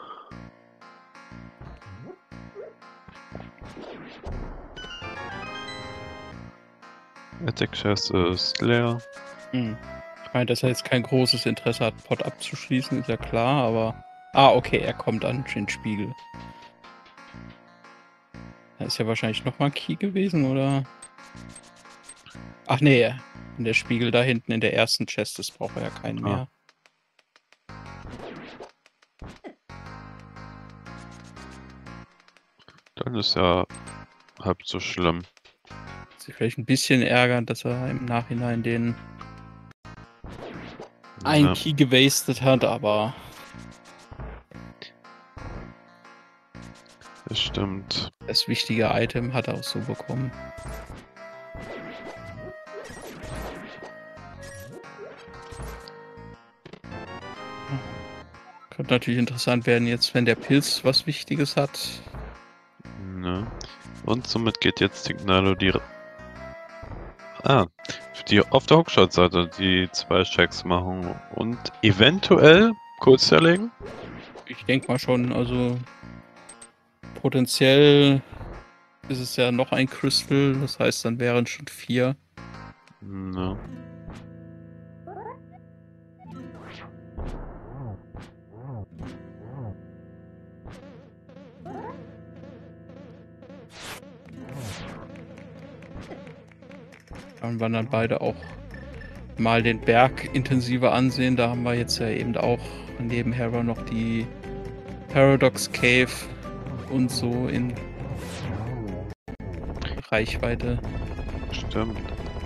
Attack Chest ist leer. Hm. Ich meine, dass er jetzt kein großes Interesse hat, Pot abzuschließen, ist ja klar, aber... Ah, okay, er kommt an den Spiegel. Da ist ja wahrscheinlich nochmal ein Key gewesen, oder? Ach nee, in der Spiegel da hinten in der ersten Chest, das braucht er ja keinen Ah. mehr. Dann ist ja halb so schlimm. Sich vielleicht ein bisschen ärgern, dass er im Nachhinein den ein Ja. Key gewastet hat, aber Das stimmt. das wichtige Item hat er auch so bekommen. Könnte natürlich interessant werden jetzt, wenn der Pilz was Wichtiges hat. Ne. Und somit geht jetzt Signalo die... Ah, die auf der Hookshot-Seite die zwei Checks machen und eventuell kurz zerlegen? Ich denke mal schon, also potenziell ist es ja noch ein Crystal, das heißt, dann wären schon vier. Ne. Dann waren dann beide auch mal den Berg intensiver ansehen. Da haben wir jetzt ja eben auch neben Hera noch die Paradox Cave und so in Reichweite. Stimmt.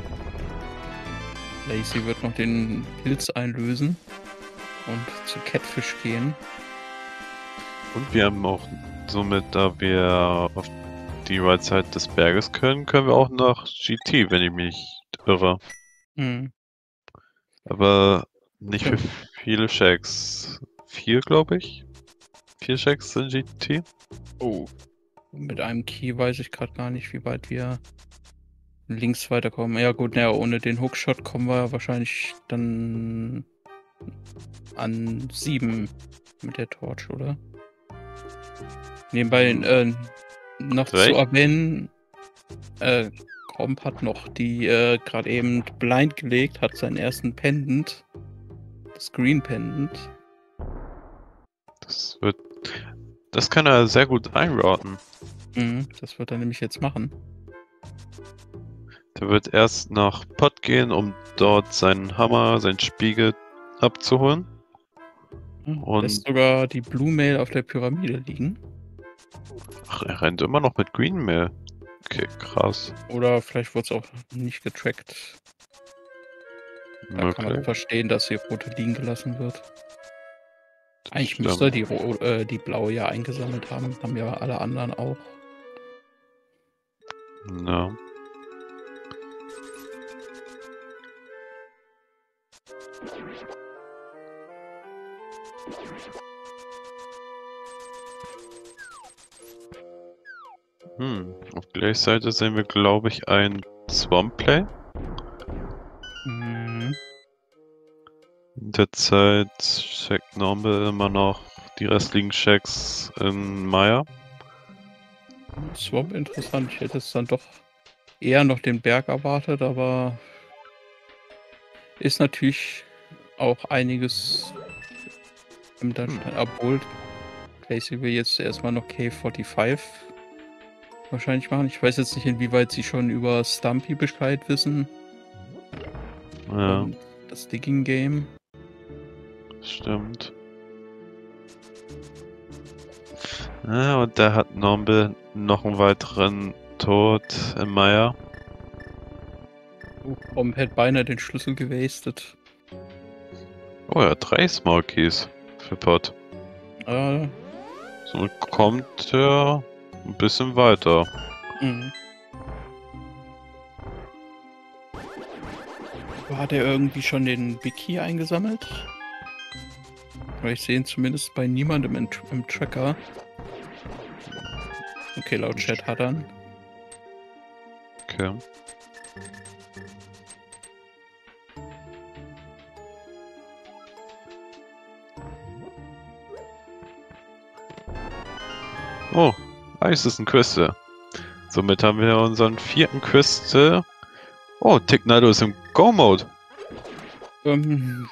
Lacey wird noch den Pilz einlösen und zu Catfish gehen. Und wir haben auch somit, da wir auf die Right Side des Berges können, können wir auch nach G T, wenn ich mich nicht irre. Hm. Aber nicht für Ja. viele Shacks. Vier, glaube ich. Vier Shacks in G T. Oh. Mit einem Key weiß ich gerade gar nicht, wie weit wir links weiterkommen. Ja gut, naja, ohne den Hookshot kommen wir wahrscheinlich dann an sieben mit der Torch, oder? Nebenbei äh, noch zu Recht. erwähnen, äh, Comp hat noch die äh, gerade eben blind gelegt, hat seinen ersten Pendant. Das Green Pendant. Das wird. Das kann er sehr gut einrouten. Mhm, das wird er nämlich jetzt machen. Der wird erst nach Pot gehen, um dort seinen Hammer, seinen Spiegel abzuholen. Mhm, Und- lässt sogar die Blue Mail auf der Pyramide liegen. Ach, er rennt immer noch mit Green Mail. Okay, krass. Oder vielleicht wurde es auch nicht getrackt. Da kann man Möglich. verstehen, dass die rote liegen gelassen wird. Eigentlich Stimmt. müsste er die, ro- äh, die blaue ja eingesammelt haben. Haben ja alle anderen auch. Ja. Hm, auf Gleichseite sehen wir, glaube ich, ein Swamp Play. Mhm. In der Zeit checkt Normal immer noch die restlichen Checks in Maya. Swamp interessant. Ich hätte es dann doch eher noch den Berg erwartet, aber ist natürlich auch einiges im Dungeon abholt. Casey will jetzt erstmal noch K fünfundvierzig wahrscheinlich machen. Ich weiß jetzt nicht, inwieweit sie schon über Stumpy Bescheid wissen. Ja, Und das Digging Game. stimmt. Ja, und da hat Normal noch einen weiteren Tod in Maya. Oh, Bomb hätte beinahe den Schlüssel gewastet. Oh ja, drei Small Keys für Pot. Äh, So kommt er ein bisschen weiter. mhm. Hat er irgendwie schon den Big Key eingesammelt? Weil ich sehe ihn zumindest bei niemandem im, im Tracker. Okay, laut Chat hat er. Okay. Oh, Eis ist ein Küste. Somit haben wir unseren vierten Küste. Oh, Tignado ist im Go-Mode. Ähm,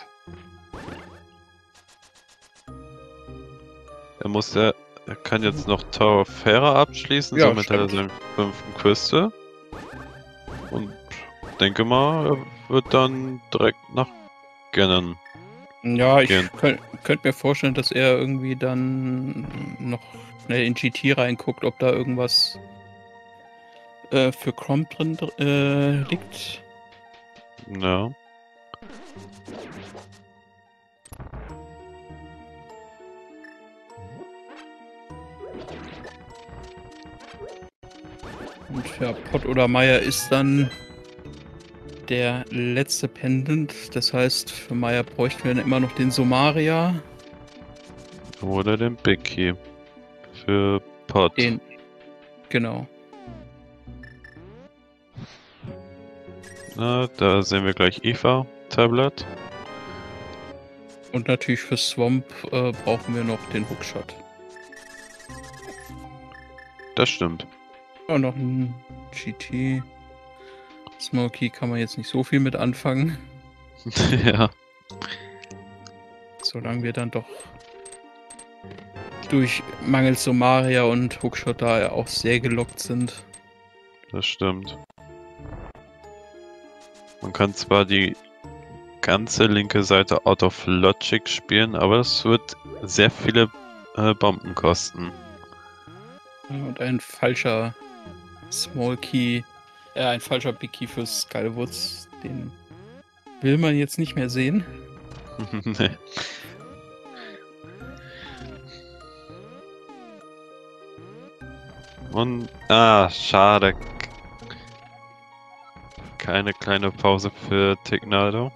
Er muss ja, er kann jetzt noch Tower of Hera abschließen, Ja, somit hat er stimmt. seinen fünften Küste. Und denke mal, er wird dann direkt nach Ganon. ja, ich Gern. könnte könnt mir vorstellen, dass er irgendwie dann noch schnell in G T reinguckt, ob da irgendwas äh, für Crom drin äh, liegt. Ja. Und ja, Pot oder Meier ist dann der letzte Pendant. Das heißt, für Meier bräuchten wir dann immer noch den Somaria. Oder den Big Key. Für Pot. Den, genau. Na, da sehen wir gleich Eva Tablet. Und natürlich für Swamp äh, brauchen wir noch den Hookshot. Das stimmt. Und noch ein G T. Smokey kann man jetzt nicht so viel mit anfangen. Ja. Solange wir dann doch durch mangels Somaria und Hookshot da ja auch sehr gelockt sind. Das stimmt. Man kann zwar die ganze linke Seite out of Logic spielen, aber es wird sehr viele äh, Bomben kosten. Und ein falscher Small Key, äh, ein falscher Big Key für Skullwoods, den will man jetzt nicht mehr sehen. Nee. Und, ah, schade. Keine kleine Pause für Tignado.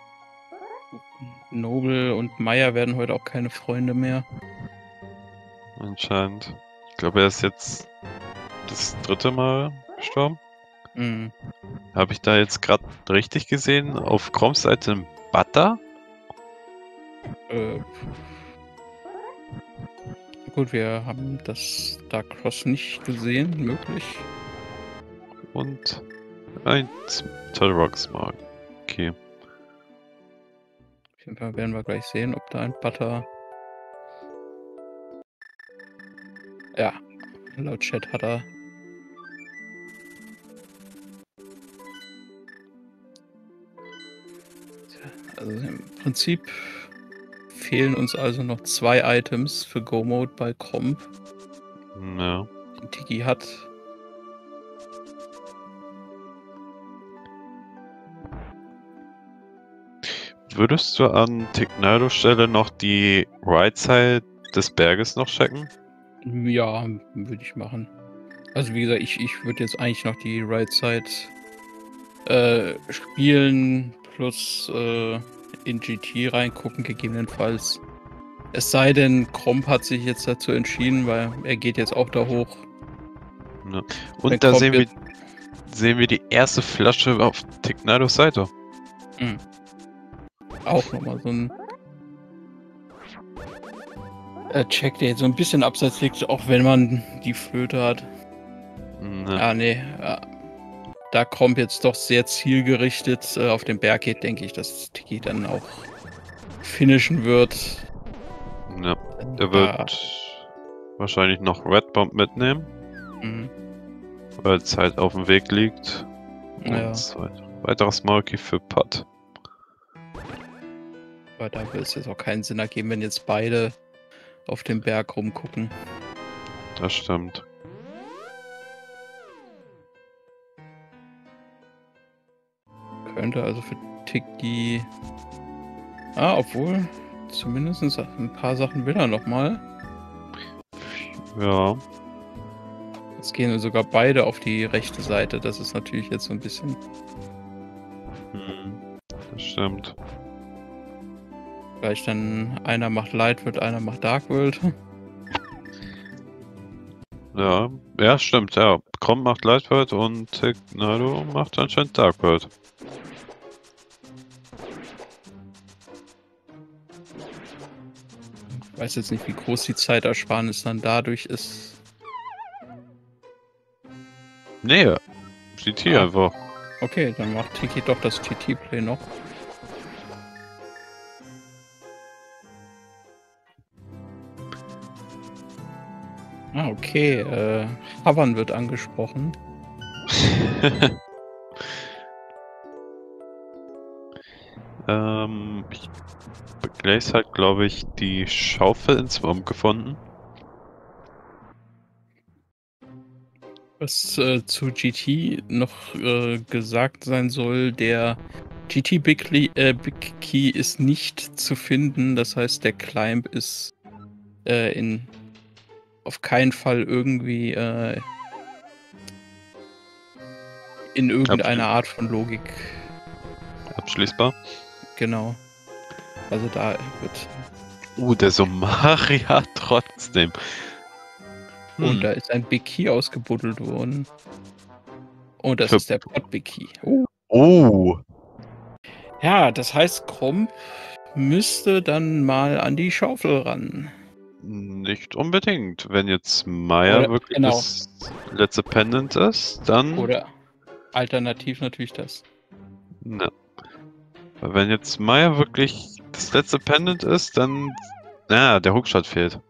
Noble und Meier werden heute auch keine Freunde mehr. Anscheinend. Ich glaube, er ist jetzt das dritte Mal gestorben. Mhm. Habe ich da jetzt gerade richtig gesehen? Auf Chroms Seite ein Butter? Äh, gut, wir haben das Dark Cross nicht gesehen, möglich. Und ein Turok Smart. Okay. Auf jeden Fall werden wir gleich sehen, ob da ein Butter. Ja, laut Chat hat er. Also im Prinzip fehlen uns also noch zwei Items für Go-Mode bei Cromp. Ja. Den Tiki hat. Würdest du an Tignado Stelle noch die Right Side des Berges noch checken? Ja, würde ich machen. Also wie gesagt, ich, ich würde jetzt eigentlich noch die Right Side äh, spielen plus äh, in G T reingucken, gegebenenfalls. Es sei denn, Cromp hat sich jetzt dazu entschieden, weil er geht jetzt auch da hoch. Ja. Und Wenn da Cromp sehen wir, jetzt- sehen wir die erste Flasche auf Tignados Seite. Mhm. Auch nochmal so ein äh, Check, der jetzt so ein bisschen abseits liegt, auch wenn man die Flöte hat. Ja. Ah, nee. Ja. Da Cromp jetzt doch sehr zielgerichtet äh, auf den Berg geht, denke ich, dass Tiki dann auch finishen wird. Ja. Der wird wahrscheinlich noch Red Bomb mitnehmen, Mhm. weil es halt auf dem Weg liegt. Ja. Und zwei- weiteres Smokey für Pot. Aber da wird es jetzt auch keinen Sinn ergeben, wenn jetzt beide auf dem Berg rumgucken. Das stimmt. Könnte also für Tiki. Ah, obwohl, zumindest ein paar Sachen will er nochmal. Ja. Jetzt gehen sogar beide auf die rechte Seite. Das ist natürlich jetzt so ein bisschen. Hm. Das stimmt. Vielleicht dann einer macht Light World, einer macht Dark World. Ja, ja, stimmt, ja. Chrom macht Light World und Technado macht anscheinend Dark World. Ich weiß jetzt nicht, wie groß die Zeitersparnis dann dadurch ist. Nee, G T Ah. einfach. Okay, dann macht Tiki doch das G T-Play noch. Ah, okay. Äh, Havan wird angesprochen. ähm, ich, Glaze hat, glaube ich, die Schaufel ins Wurm gefunden. Was äh, zu G T noch äh, gesagt sein soll, der G T Big, Li äh, Big Key ist nicht zu finden. Das heißt, der Climb ist äh, in auf keinen Fall irgendwie äh, in irgendeiner Abschli Art von Logik. Abschließbar. Genau. Also da wird. Uh, der Somaria trotzdem. Hm. Und da ist ein Big Key ausgebuddelt worden. Und das Für ist der Pot Big Key. Oh. Oh. Ja, das heißt, Kromp müsste dann mal an die Schaufel ran. Nicht unbedingt. Wenn jetzt Maya Oder, wirklich genau. das letzte Pendant ist, dann. Oder alternativ natürlich das. Ja. Wenn jetzt Maya wirklich das letzte Pendant ist, dann. Ja, der Hookshot fehlt.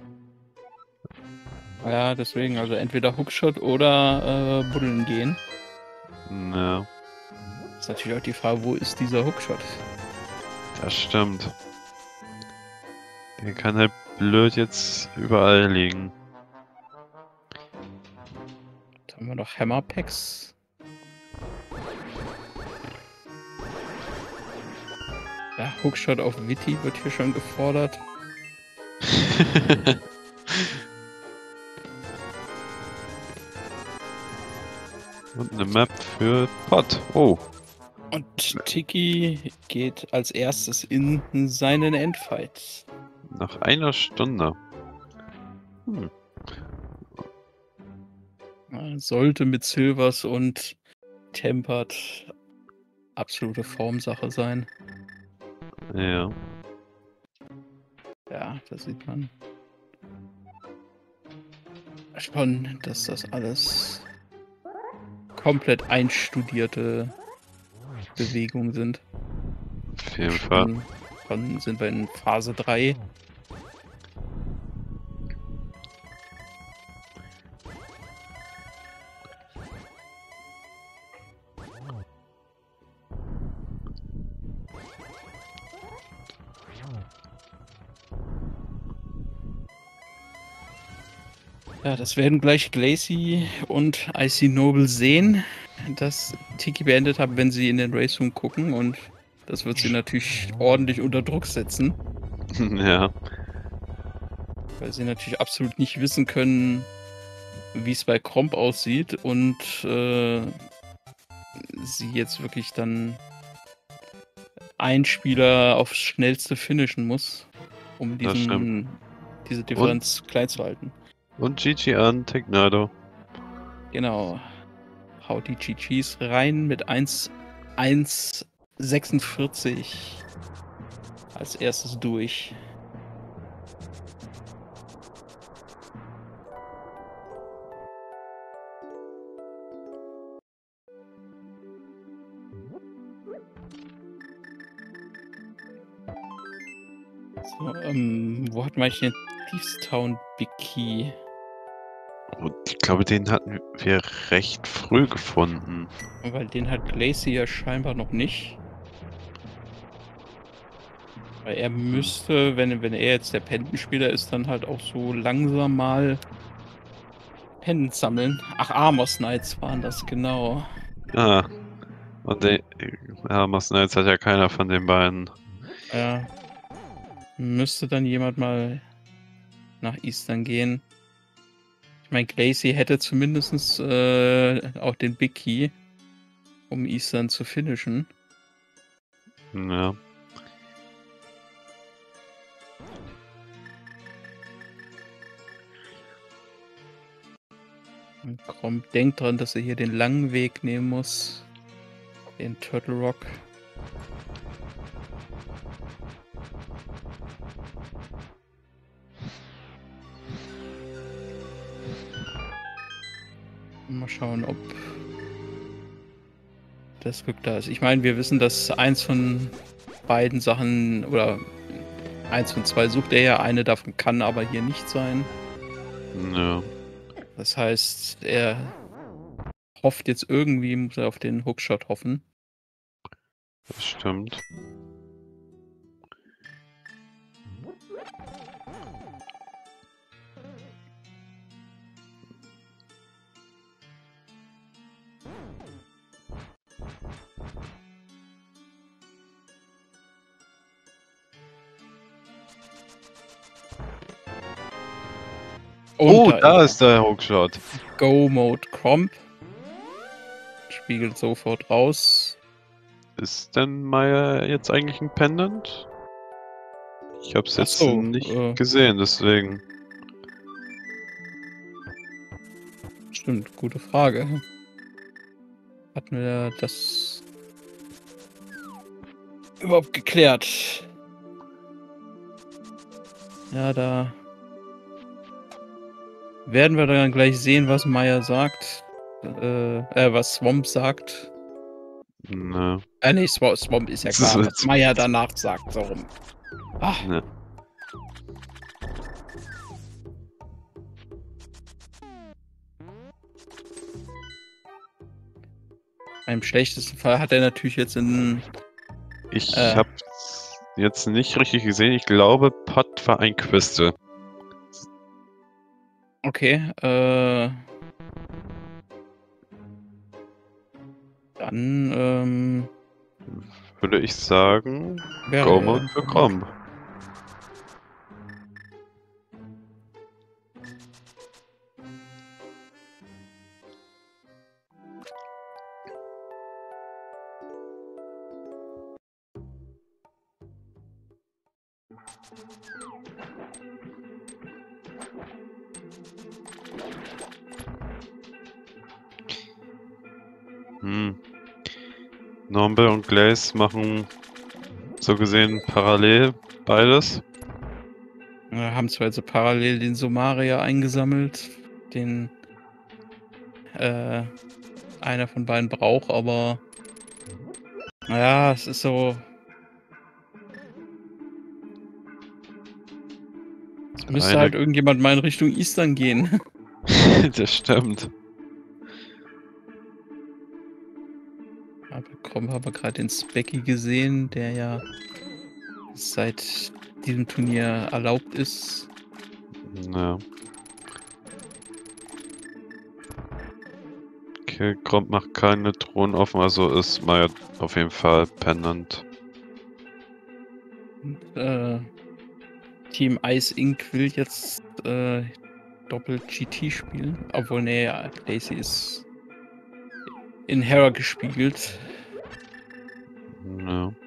Ja, deswegen, also entweder Hookshot oder äh, Buddeln gehen. Ja. Ist natürlich auch die Frage, wo ist dieser Hookshot? Das stimmt. Der kann halt blöd jetzt überall liegen. Jetzt haben wir noch Hammerpacks. Ja, Hookshot auf Witty wird hier schon gefordert. Und eine Map für Pot. Oh. Und Tiki geht als erstes in seinen Endfight. Nach einer Stunde. Hm. Sollte mit Silvers und Tempered absolute Formsache sein. Ja. Ja, da sieht man schon, dass das alles komplett einstudierte Bewegungen sind. Auf jeden Fall. Schon, schon sind wir in Phase drei. Ja, das werden gleich Glacy und Icy Noble sehen, dass Tiki beendet hat, wenn sie in den Race Room gucken, und das wird sie natürlich ordentlich unter Druck setzen. Ja. Weil sie natürlich absolut nicht wissen können, wie es bei Kromp aussieht, und äh, sie jetzt wirklich dann einen Spieler aufs schnellste finishen muss, um diesen, diese Differenz und, klein zu halten. Und G G an Technado. Genau. Haut die G Gs rein mit eins eins sechsundvierzig als erstes durch. So, ähm, wo hat man den Thieves Town Big Key? Und ich glaube, den hatten wir recht früh gefunden. Weil den hat Glacy ja scheinbar noch nicht. Weil er müsste, wenn, wenn er jetzt der Pendant-Spieler ist, dann halt auch so langsam mal Pendant sammeln. Ach, Armor Knights waren das, genau. Ah. Und der Armor Knights hat ja keiner von den beiden. Ja. Müsste dann jemand mal nach Eastern gehen. Ich meine, Glacy hätte zumindest äh, auch den Big Key, um Eastern zu finishen. Ja. Komm, denkt dran, dass er hier den langen Weg nehmen muss. Den Turtle Rock. Mal schauen, ob das Glück da ist. Ich meine, wir wissen, dass eins von beiden Sachen oder eins von zwei sucht er ja, eine davon kann aber hier nicht sein. Ja. Das heißt, er hofft jetzt irgendwie, muss er auf den Hookshot hoffen. Das stimmt. Und Oh, da da ist ist der Hookshot. Go-Mode Cromp. Spiegelt sofort raus. Ist denn Maya jetzt eigentlich ein Pendant? Ich habe es Ach jetzt so, nicht äh, gesehen, deswegen. Stimmt, gute Frage. Hatten wir das überhaupt geklärt? Ja, da werden wir dann gleich sehen, was Maya sagt. Äh, äh was Swamp sagt. Ne. Äh, ne, Swa Swamp ist ja Das ist klar, was jetzt- Maya danach sagt, so rum. Ah, Ne. im schlechtesten Fall hat er natürlich jetzt in Ich Äh. habe jetzt nicht richtig gesehen. Ich glaube, Pot war ein Crystal. Okay, äh dann, ähm Würde ich sagen, wäre Go-Mode für Cromp. Hm. Nomble und Glaze machen so gesehen parallel beides. Wir haben zwar jetzt parallel den Somaria eingesammelt, den äh, einer von beiden braucht, aber naja, es ist so. Es müsste Eine- halt irgendjemand mal in Richtung Eastern gehen. Das stimmt. Aber komm, haben wir gerade den Specky gesehen, der ja seit diesem Turnier erlaubt ist. Ja. Okay, Cromp macht keine Thron offen, also ist Maya auf jeden Fall Pendant. Und, äh, Team Ice Inc will jetzt äh, doppelt G T spielen. Obwohl, nee, Lacey ist in Hera gespiegelt. Ja.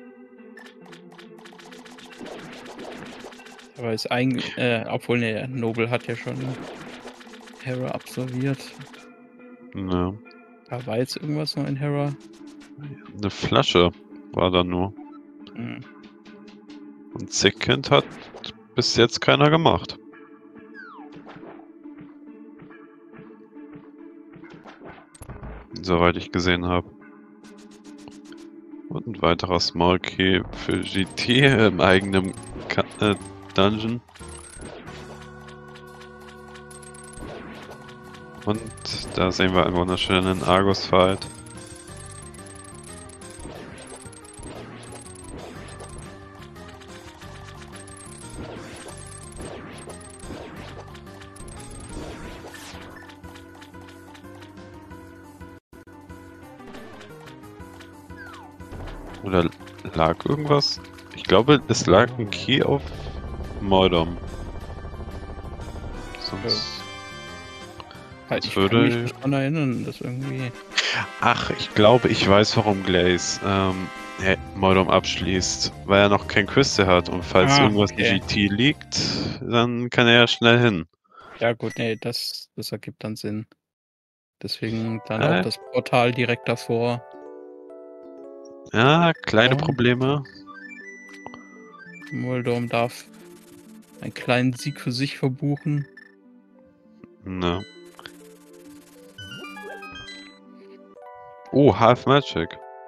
Aber ist eigentlich, äh, obwohl, nee, Noble hat ja schon Hera absolviert. Ja. Da war jetzt irgendwas noch in Hera. Eine Flasche war da nur. Hm. Und Sickkind hat bis jetzt keiner gemacht. Soweit ich gesehen habe. Und ein weiterer Small Key für G T im eigenen Ka äh, Dungeon. Und da sehen wir einen wunderschönen Argus-Fight. Oder lag irgendwas? Ich glaube, es lag ein Key auf Mordom. Sonst. Halt, ich würde- kann mich nicht dran erinnern, dass irgendwie. Ach, ich glaube, ich weiß, warum Glaze ähm, hey, Mordom abschließt. Weil er noch kein Crystal hat und falls Ah, irgendwas okay. in G T liegt, dann kann er ja schnell hin. Ja, gut, nee, das, das ergibt dann Sinn. Deswegen dann Äh. auch das Portal direkt davor. Ja, kleine Oh. Probleme. Moldorm darf einen kleinen Sieg für sich verbuchen. Ne. Oh, Half Magic.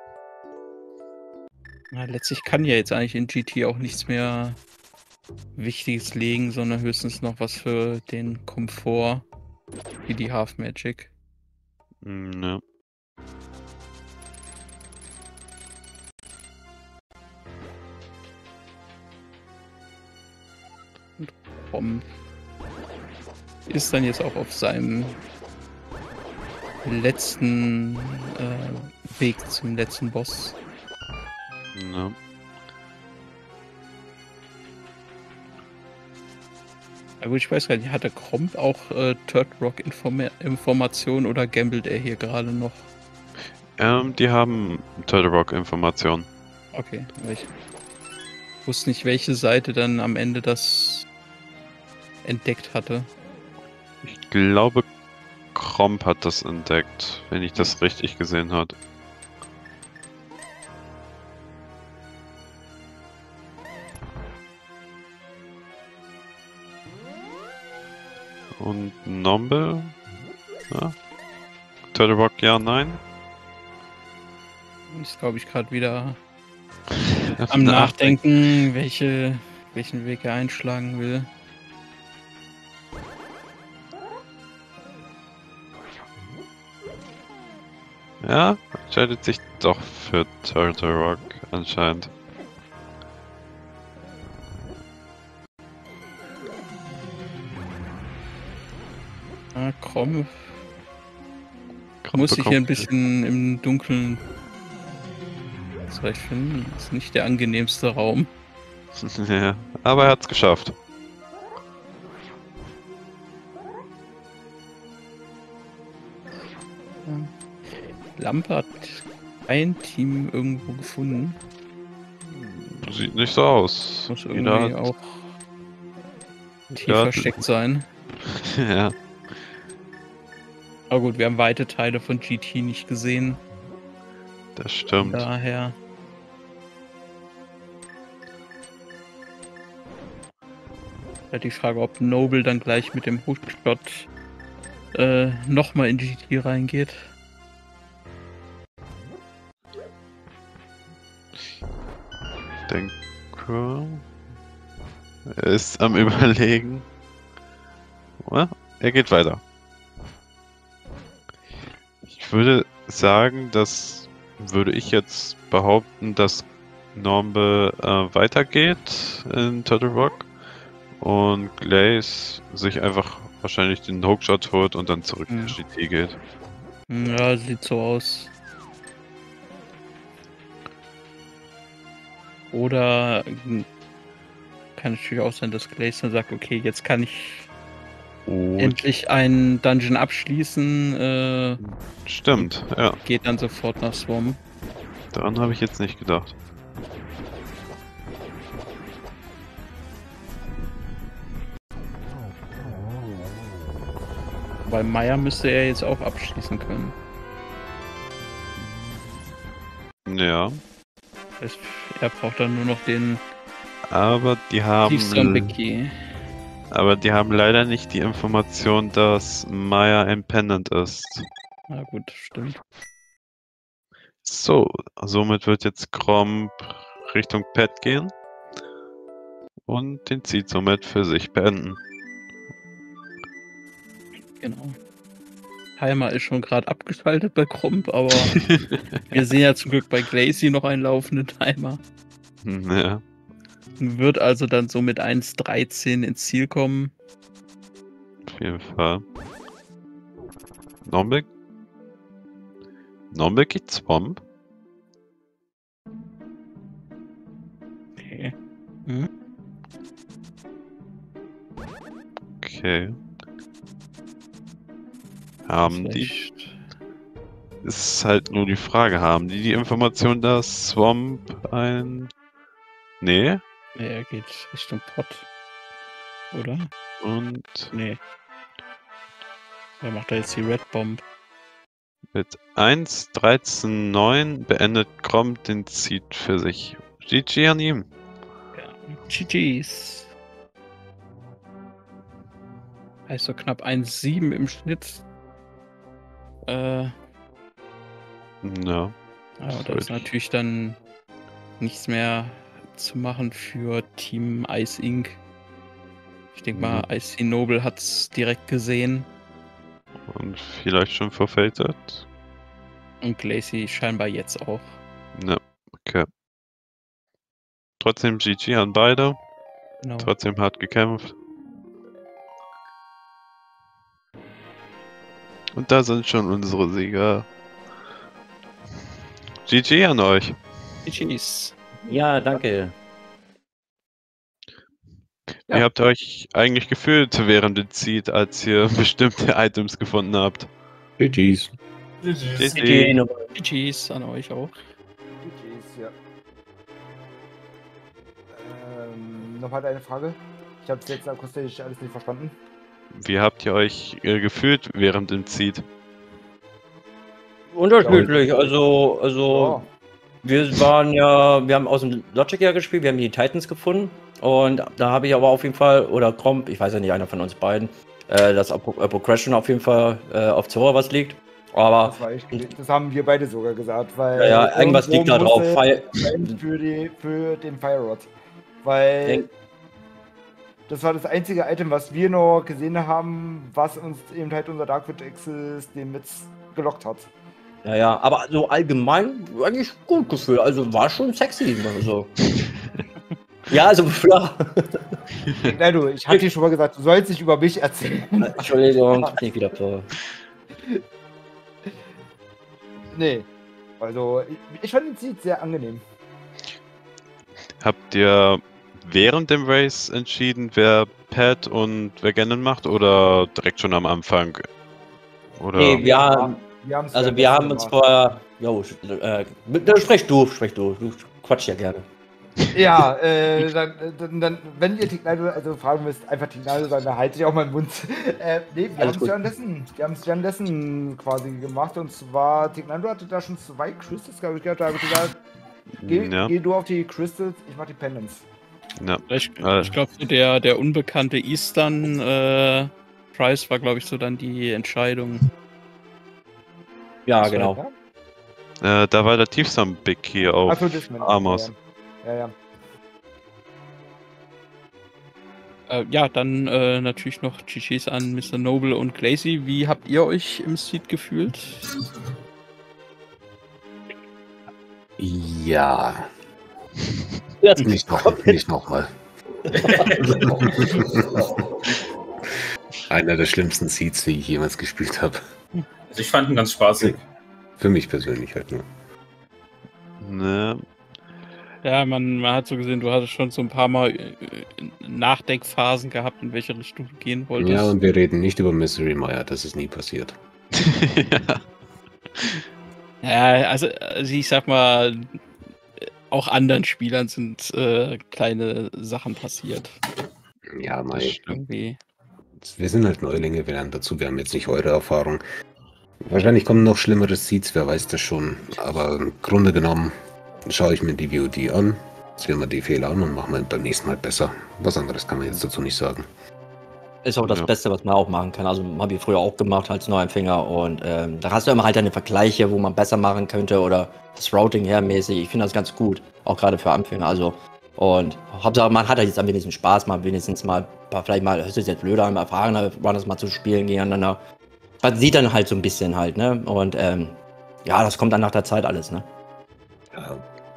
Ja, letztlich kann ja jetzt eigentlich in G T auch nichts mehr Wichtiges legen, sondern höchstens noch was für den Komfort, wie die Half Magic. Hm, ne. Und Chrom ist dann jetzt auch auf seinem letzten, äh, Weg zum letzten Boss. Ne. Ja gut, ich weiß gar nicht, hat der Gromp auch, äh, Turtle Rock Informa Informationen oder gambelt er hier gerade noch? Ähm, die haben Turtle Rock Informationen. Okay, aber ich wusste nicht, welche Seite dann am Ende das entdeckt hatte. Ich glaube, Gromp hat das entdeckt, wenn ich das richtig gesehen habe. Und Nomble? Ja. Turtle Rock, ja, nein? Ist, glaube ich, gerade wieder am Nachdenken, welche welchen Weg er einschlagen will. Ja, entscheidet sich doch für Turtle Rock anscheinend. Ah, Gromp Gromp muss sich hier ein bekommt- bisschen im Dunkeln zurechtfinden. Ist nicht der angenehmste Raum. Ja, aber er hat's geschafft. Ja. Lampe hat ein Team irgendwo gefunden. Sieht nicht so aus. Muss Jeder irgendwie hat- auch tief Ja, versteckt sein. Ja. Aber gut, wir haben weite Teile von G T nicht gesehen. Das stimmt. Daher. Halt die Frage, ob Noble dann gleich mit dem Hookshot äh, nochmal in G T reingeht. Ich denke, er ist am Überlegen. Oder? Er geht weiter. Ich würde sagen, dass würde ich jetzt behaupten, dass Nombe äh, weitergeht in Turtle Rock und Glaze sich einfach wahrscheinlich den Hookshot holt und dann zurück Ja. in G T geht. Ja, sieht so aus. Oder hm, kann natürlich auch sein, dass Glaze dann sagt, okay, jetzt kann ich Oh, endlich einen Dungeon abschließen. Äh, stimmt, ja. geht dann sofort nach Swamp. Daran habe ich jetzt nicht gedacht. Weil Meier müsste er jetzt auch abschließen können. Ja. Es, er braucht dann nur noch den Aber die haben. Tiefstone-Big-Key. Aber die haben leider nicht die Information, dass Maya ein Pendant ist. Na gut, stimmt. So, somit wird jetzt Gromp Richtung Pet gehen. Und den Ziel somit für sich beenden. Genau. Timer ist schon gerade abgeschaltet bei Gromp, aber wir sehen ja zum Glück bei Glacy noch einen laufenden Timer. Ja. Wird also dann so mit eins dreizehn ins Ziel kommen. Auf jeden Fall. Nombek? Nombek geht Swamp? Okay. Mhm. Okay. Haben die. Vielleicht. Ist halt nur die Frage, haben die die Information, dass Swamp ein. Nee. Nee, er geht Richtung Pot. Oder? Und. Nee. Er macht da jetzt die Red Bomb. Mit eins dreizehn neun beendet Grom den Seed für sich. G G an ihm. Ja, G Gs. Heißt so knapp eins sieben im Schnitt. Äh, Ja. aber da ist natürlich dann nichts mehr zu machen für Team Ice Incorporated. Ich denke mal, Mhm. Icy Noble hat es direkt gesehen. Und vielleicht schon verfated. Und Glacy scheinbar jetzt auch. Ja, okay. Trotzdem G G an beide. Genau. Trotzdem hart gekämpft. Und da sind schon unsere Sieger. G G an euch. G Gs. Ja, danke. Wie habt ihr euch eigentlich gefühlt während dem Seed, als ihr bestimmte Items gefunden habt? G Gs. G G G. G. G Gs an euch auch. G Gs, ja. Ähm, nochmal eine Frage. Ich habe es jetzt akustisch alles nicht verstanden. Wie habt ihr euch äh, gefühlt während dem Seed? Unterschiedlich, also, also Ja. wir waren ja, wir haben aus dem Logic ja gespielt, wir haben die Titans gefunden und da habe ich aber auf jeden Fall, oder Kromp, ich weiß ja nicht, einer von uns beiden, äh, dass Progression auf jeden Fall äh, auf Zora was liegt, aber Das, war ich, das haben wir beide sogar gesagt, weil ja, ja, irgendwas liegt da drauf. musste Fire- sein für, die, für den Fire Rod. Weil Denk- das war das einzige Item, was wir noch gesehen haben, was uns eben halt unser Darkwood Axis den Mitz gelockt hat. Ja, ja, aber so allgemein eigentlich gut gefühlt, also war schon sexy, also. Ja, also klar. Nein, du, ich hatte dir schon mal gesagt, du sollst nicht über mich erzählen. Entschuldigung, nicht wieder vor. Nee. Also, ich, ich fand den Seed sehr angenehm. Habt ihr während dem Race entschieden, wer Pat und wer Ganon macht oder direkt schon am Anfang? Oder? Nee, wir haben, Wir haben's also ja wir besser haben uns gemacht. vorher, jo, äh, äh, sprech du, sprech du, du quatsch ja gerne. Ja, äh, dann, dann, dann, wenn ihr Tignado also fragen müsst, einfach Tignado sagen, dann halte ich auch meinen Mund. Äh, nee, wir Alles haben es gut. währenddessen, wir haben es währenddessen quasi gemacht und zwar, Tignado hatte da schon zwei Crystals, glaube ich, gehabt, da habe ich gesagt, geh, Ja. geh du auf die Crystals, ich mach die Pendants. Ja. Ich, Äh. ich glaube, so der, der unbekannte Eastern äh, Price war, glaube ich, so dann die Entscheidung. Ja, Das war- genau. Äh, da war der Tiefsam Big hier auf Achso, das meine ich. Amos. Ja, ja. Äh, ja, dann äh, natürlich noch G Gs an Mister Noble und Glacy. Wie habt ihr euch im Seed gefühlt? Ja, Ja, nicht noch, nicht nochmal. Einer der schlimmsten Seeds, die ich jemals gespielt habe. Also ich fand ihn ganz spaßig. Für mich persönlich halt nur. Ne, Ja, man, man hat so gesehen, du hattest schon so ein paar Mal äh, Nachdenkphasen gehabt, in welche Richtung du gehen wolltest. Ja, und wir reden nicht über Mystery Mire, das ist nie passiert. ja. Ja, also, also ich sag mal, auch anderen Spielern sind äh, kleine Sachen passiert. Ja, Das mei, stimmt. Irgendwie. wir sind halt Neulinge, wir lernen dazu, wir haben jetzt nicht eure Erfahrung. Wahrscheinlich kommen noch schlimmere Seeds, wer weiß das schon. Aber im Grunde genommen schaue ich mir die V O D an, sehen wir die Fehler an und machen wir beim nächsten Mal besser. Was anderes kann man jetzt dazu nicht sagen. ist auch das Ja. Beste, was man auch machen kann. Also habe ich früher auch gemacht als Neuanfänger und ähm, da hast du immer halt deine Vergleiche, wo man besser machen könnte oder das Routing hermäßig. Ich finde das ganz gut, auch gerade für Anfänger. Also und Hauptsache man hat halt jetzt am wenigsten Spaß, mal wenigstens mal, vielleicht mal, das ist jetzt blöder, mal erfahrener Runners mal zu spielen gegeneinander. Man sieht dann halt so ein bisschen halt, ne? Und ähm, ja, das kommt dann nach der Zeit alles, ne? Ja.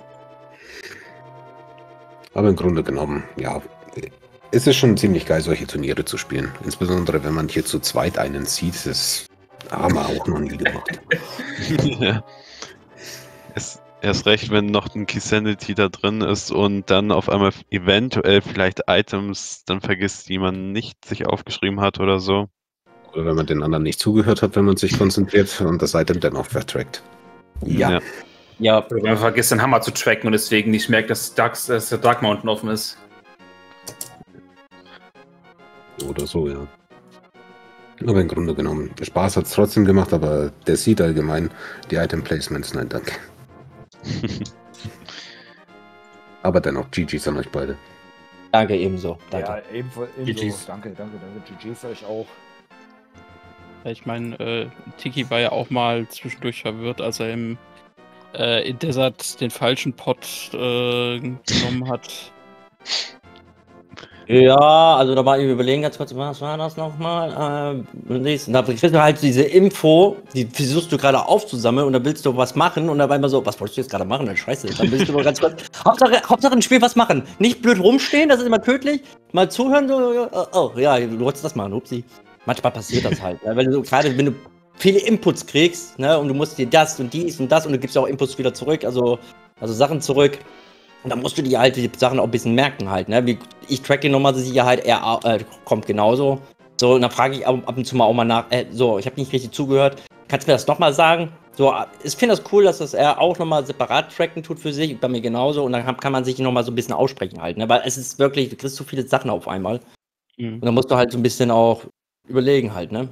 Aber im Grunde genommen, ja, es ist schon ziemlich geil, solche Turniere zu spielen. Insbesondere, wenn man hier zu zweit einen sieht, das haben wir auch noch nie gemacht. ja. Es, erst recht, wenn noch ein Keysanity da drin ist und dann auf einmal eventuell vielleicht Items dann vergisst, die man nicht sich aufgeschrieben hat oder so. Oder wenn man den anderen nicht zugehört hat, wenn man sich konzentriert und das Item dann auch vertrackt. Ja, Ja. Ja, Oder wenn man vergisst, den Hammer zu tracken und deswegen nicht merkt, dass, Dark, dass der Dark Mountain offen ist. oder so, ja. Aber im Grunde genommen, Spaß hat es trotzdem gemacht, aber der Seed allgemein, die Item Placements, nein, danke. Aber dennoch, G Gs an euch beide. Danke, ebenso. Danke. Ja, ebenso. G ebenso. Gs. Danke, danke, danke. G Gs euch auch. Ich meine, äh, Tiki war ja auch mal zwischendurch verwirrt, als er im äh, in Desert den falschen Pot äh, genommen hat. Ja, also da war ich überlegen ganz kurz, was war das nochmal? Äh, da kriegst du halt diese Info, die versuchst du gerade aufzusammeln und da willst du was machen und da war immer so, was wolltest du jetzt gerade machen? Dann scheiße, dann willst du nur ganz kurz, Hauptsache, Hauptsache im Spiel was machen. Nicht blöd rumstehen, das ist immer tödlich. Mal zuhören, so, oh, oh ja, du wolltest das machen, upsi. Manchmal passiert das halt, ne? Wenn du gerade, wenn du viele Inputs kriegst, ne, und du musst dir das und dies und das und du gibst ja auch Inputs wieder zurück, also, also Sachen zurück. Und dann musst du dir halt die Sachen auch ein bisschen merken halt, ne? Wie, ich tracke nochmal die Sicherheit, er äh, kommt genauso. So, und dann frage ich ab, ab und zu mal auch mal nach, äh, so, ich habe nicht richtig zugehört, kannst du mir das nochmal sagen? So, ich finde das cool, dass das er auch nochmal separat tracken tut für sich, bei mir genauso. Und dann kann man sich nochmal so ein bisschen aussprechen halt, ne? Weil es ist wirklich, du kriegst so viele Sachen auf einmal. Mhm. Und dann musst du halt so ein bisschen auch überlegen halt, ne?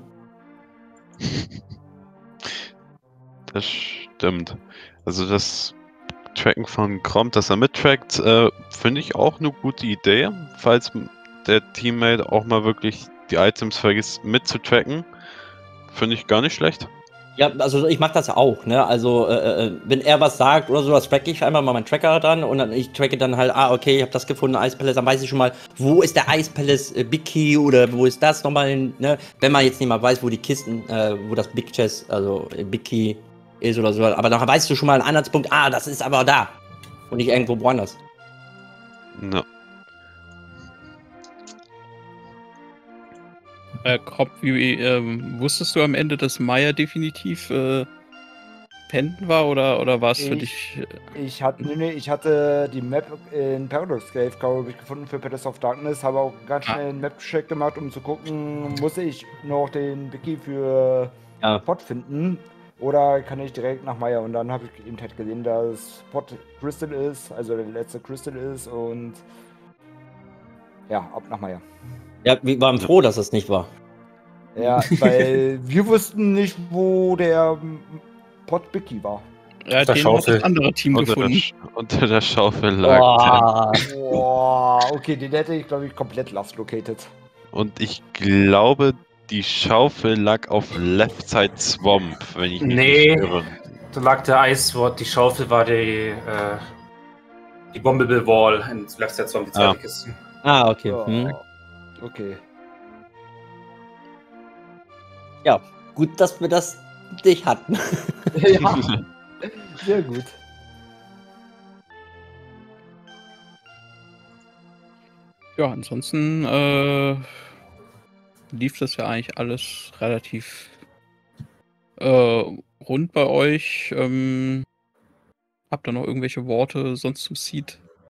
Das stimmt. Also das Tracken von Crom, dass er mittrackt, äh, finde ich auch eine gute Idee, falls der Teammate auch mal wirklich die Items vergisst mitzutracken. Finde ich gar nicht schlecht. Ja, also ich mache das auch, ne? Also äh, äh, wenn er was sagt oder so, das tracke ich einmal mal meinen Tracker dann und dann ich tracke dann halt, ah okay, ich habe das gefunden, Ice Palace, dann weiß ich schon mal, wo ist der Ice Palace äh, Big Key oder wo ist das nochmal, ne? Wenn man jetzt nicht mal weiß, wo die Kisten, äh, wo das Big Chest, also äh, Big Key ist oder so, aber dann weißt du schon mal einen Anhaltspunkt, ah, das ist aber da und nicht irgendwo woanders. Ja. Äh, Krop, wie, ähm, wusstest du am Ende, dass Maya definitiv äh, Penden war oder, oder war es für Ich- dich? Äh, Ich hatte, nee, nee, ich hatte die Map in Paradox Cave, glaube ich, gefunden für Palace of Darkness, habe auch ganz Ah. schnell einen Map-Check gemacht, um zu gucken, muss ich noch den Wiki für Ja. Pot finden oder kann ich direkt nach Maya? Und dann habe ich eben halt gesehen, dass Pot Crystal ist, also der letzte Crystal ist und ja, ab nach Maya. Ja, wir waren froh, dass das nicht war. Ja, weil wir wussten nicht, wo der Pot Wiki war. Ja, der den hat Schaufel. das andere Team Unter der, gefunden. Sch- unter der Schaufel lag der. Boah. Boah, okay, den hätte ich, glaube ich, komplett last located. Und ich glaube, die Schaufel lag auf Left Side Swamp, wenn ich mich Nee. nicht irre. Da lag der Ice Sword, die Schaufel war die, äh, die Bombable Wall in Left Side Swamp, die zweite Ah. Kiste. Ah, okay. Ja, Hm. okay. Ja, gut, dass wir das nicht hatten. Ja, sehr gut. Ja, ansonsten äh, lief das ja eigentlich alles relativ äh, rund bei euch. Ähm, habt ihr noch irgendwelche Worte sonst zum Seed?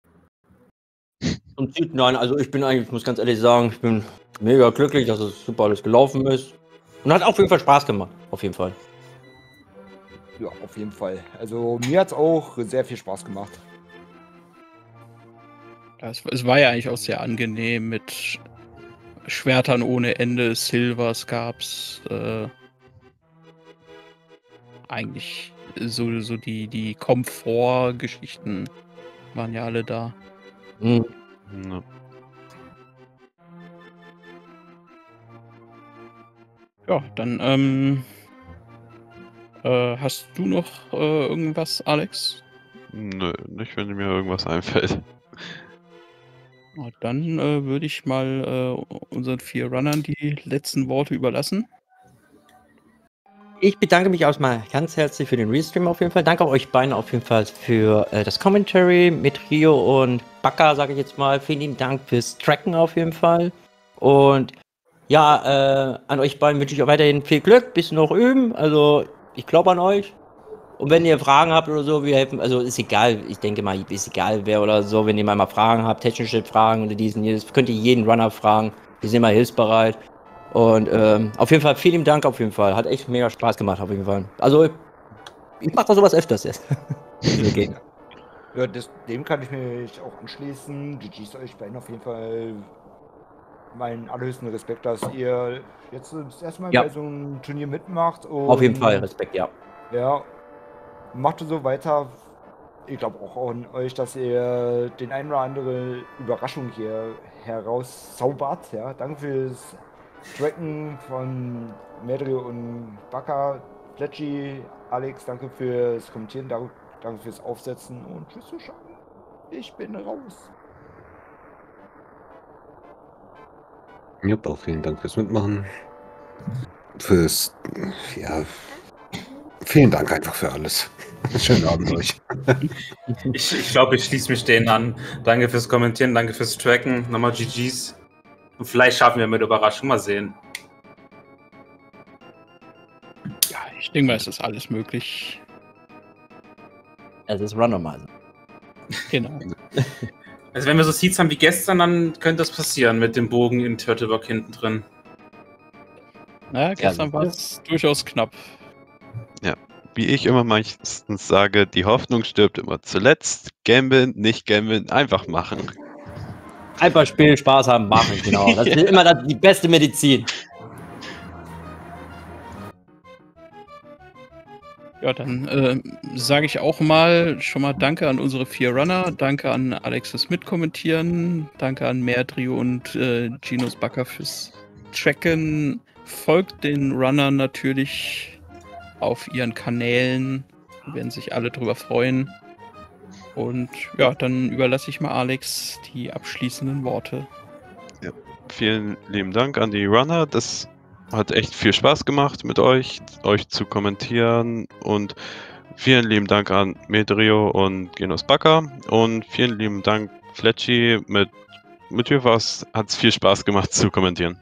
Und Süd, nein, also ich bin eigentlich, ich muss ganz ehrlich sagen, ich bin mega glücklich, dass es super alles gelaufen ist. Und hat auf jeden Fall Spaß gemacht, auf jeden Fall. Ja, auf jeden Fall. Also mir hat es auch sehr viel Spaß gemacht. Ja, es, es war ja eigentlich auch sehr angenehm mit Schwertern ohne Ende, Silvers gab's. Äh, eigentlich so, so die, die Komfortgeschichten waren ja alle da. Hm. Ja. Ja, dann ähm, äh, hast du noch äh, irgendwas, Alex? Nö, nicht, wenn mir irgendwas einfällt. Ja, dann äh, würde ich mal äh, unseren vier Runnern die letzten Worte überlassen. Ich bedanke mich auch mal ganz herzlich für den Restream auf jeden Fall. Danke euch beiden auf jeden Fall für äh, das Commentary mit Rio und Baka, sage ich jetzt mal. Vielen lieben Dank fürs Tracken auf jeden Fall. Und ja, äh, an euch beiden wünsche ich auch weiterhin viel Glück, bisschen noch üben. Also ich glaube an euch. Und wenn ihr Fragen habt oder so, wir helfen, also ist egal, ich denke mal, ist egal wer oder so, wenn ihr mal, mal Fragen habt, technische Fragen oder diesen, jedes, könnt ihr jeden Runner fragen. Wir sind immer hilfsbereit. Und ähm, auf jeden Fall vielen Dank auf jeden Fall. Hat echt mega Spaß gemacht auf jeden Fall. Also ich mache da sowas öfters jetzt. Okay. Ja, das, dem kann ich mich auch anschließen. G Gs euch beiden auf jeden Fall. meinen allerhöchsten Respekt, dass ihr jetzt das erste Mal Ja. bei so einem Turnier mitmacht. Und Auf jeden Fall, Respekt, ja. Ja, macht so weiter. Ich glaube auch an euch, dass ihr den ein oder andere Überraschung hier herauszaubert. Ja, danke fürs Tracken von Medrio und Baka, Fletchy, Alex, danke fürs Kommentieren, danke, danke fürs Aufsetzen und fürs Zuschauen. Ich bin raus. Ja, auch vielen Dank fürs Mitmachen. Fürs, ja, vielen Dank einfach für alles. Schönen Abend euch. Ich, ich glaube, ich schließe mich denen an. Danke fürs Kommentieren, danke fürs Tracken. Nochmal G Gs. Und vielleicht schaffen wir mit Überraschung. Mal sehen. Ja, ich denke mal, es ist alles möglich. Es ist Randomizer. Genau. Also wenn wir so Seeds haben wie gestern, dann könnte das passieren mit dem Bogen in Turtleburg hinten drin. Na, gestern Ja, war es durchaus knapp. Wie ich immer meistens sage, die Hoffnung stirbt immer zuletzt. Gambeln, nicht gambeln, einfach machen. Einfach spielen, Spaß haben, machen, genau. Das ist immer das, die beste Medizin. Ja, dann äh, sage ich auch mal schon mal Danke an unsere vier Runner, danke an Alex fürs Mitkommentieren, danke an Merdrio und äh, Ginos Backer fürs Tracken. Folgt den Runnern natürlich auf ihren Kanälen, die werden sich alle drüber freuen. Und ja, dann überlasse ich mal Alex die abschließenden Worte. Vielen lieben Dank an die Runner. Das hat echt viel Spaß gemacht mit euch, euch zu kommentieren. Und vielen lieben Dank an Medrio und Genos Backer. Und vielen lieben Dank, Fletchy. Mit, mit dir hat es viel Spaß gemacht zu kommentieren.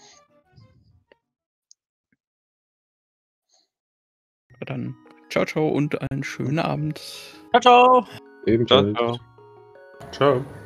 Dann ciao, ciao und einen schönen Abend. Ciao, ciao. Ebenfalls. Ciao, ciao. Ciao.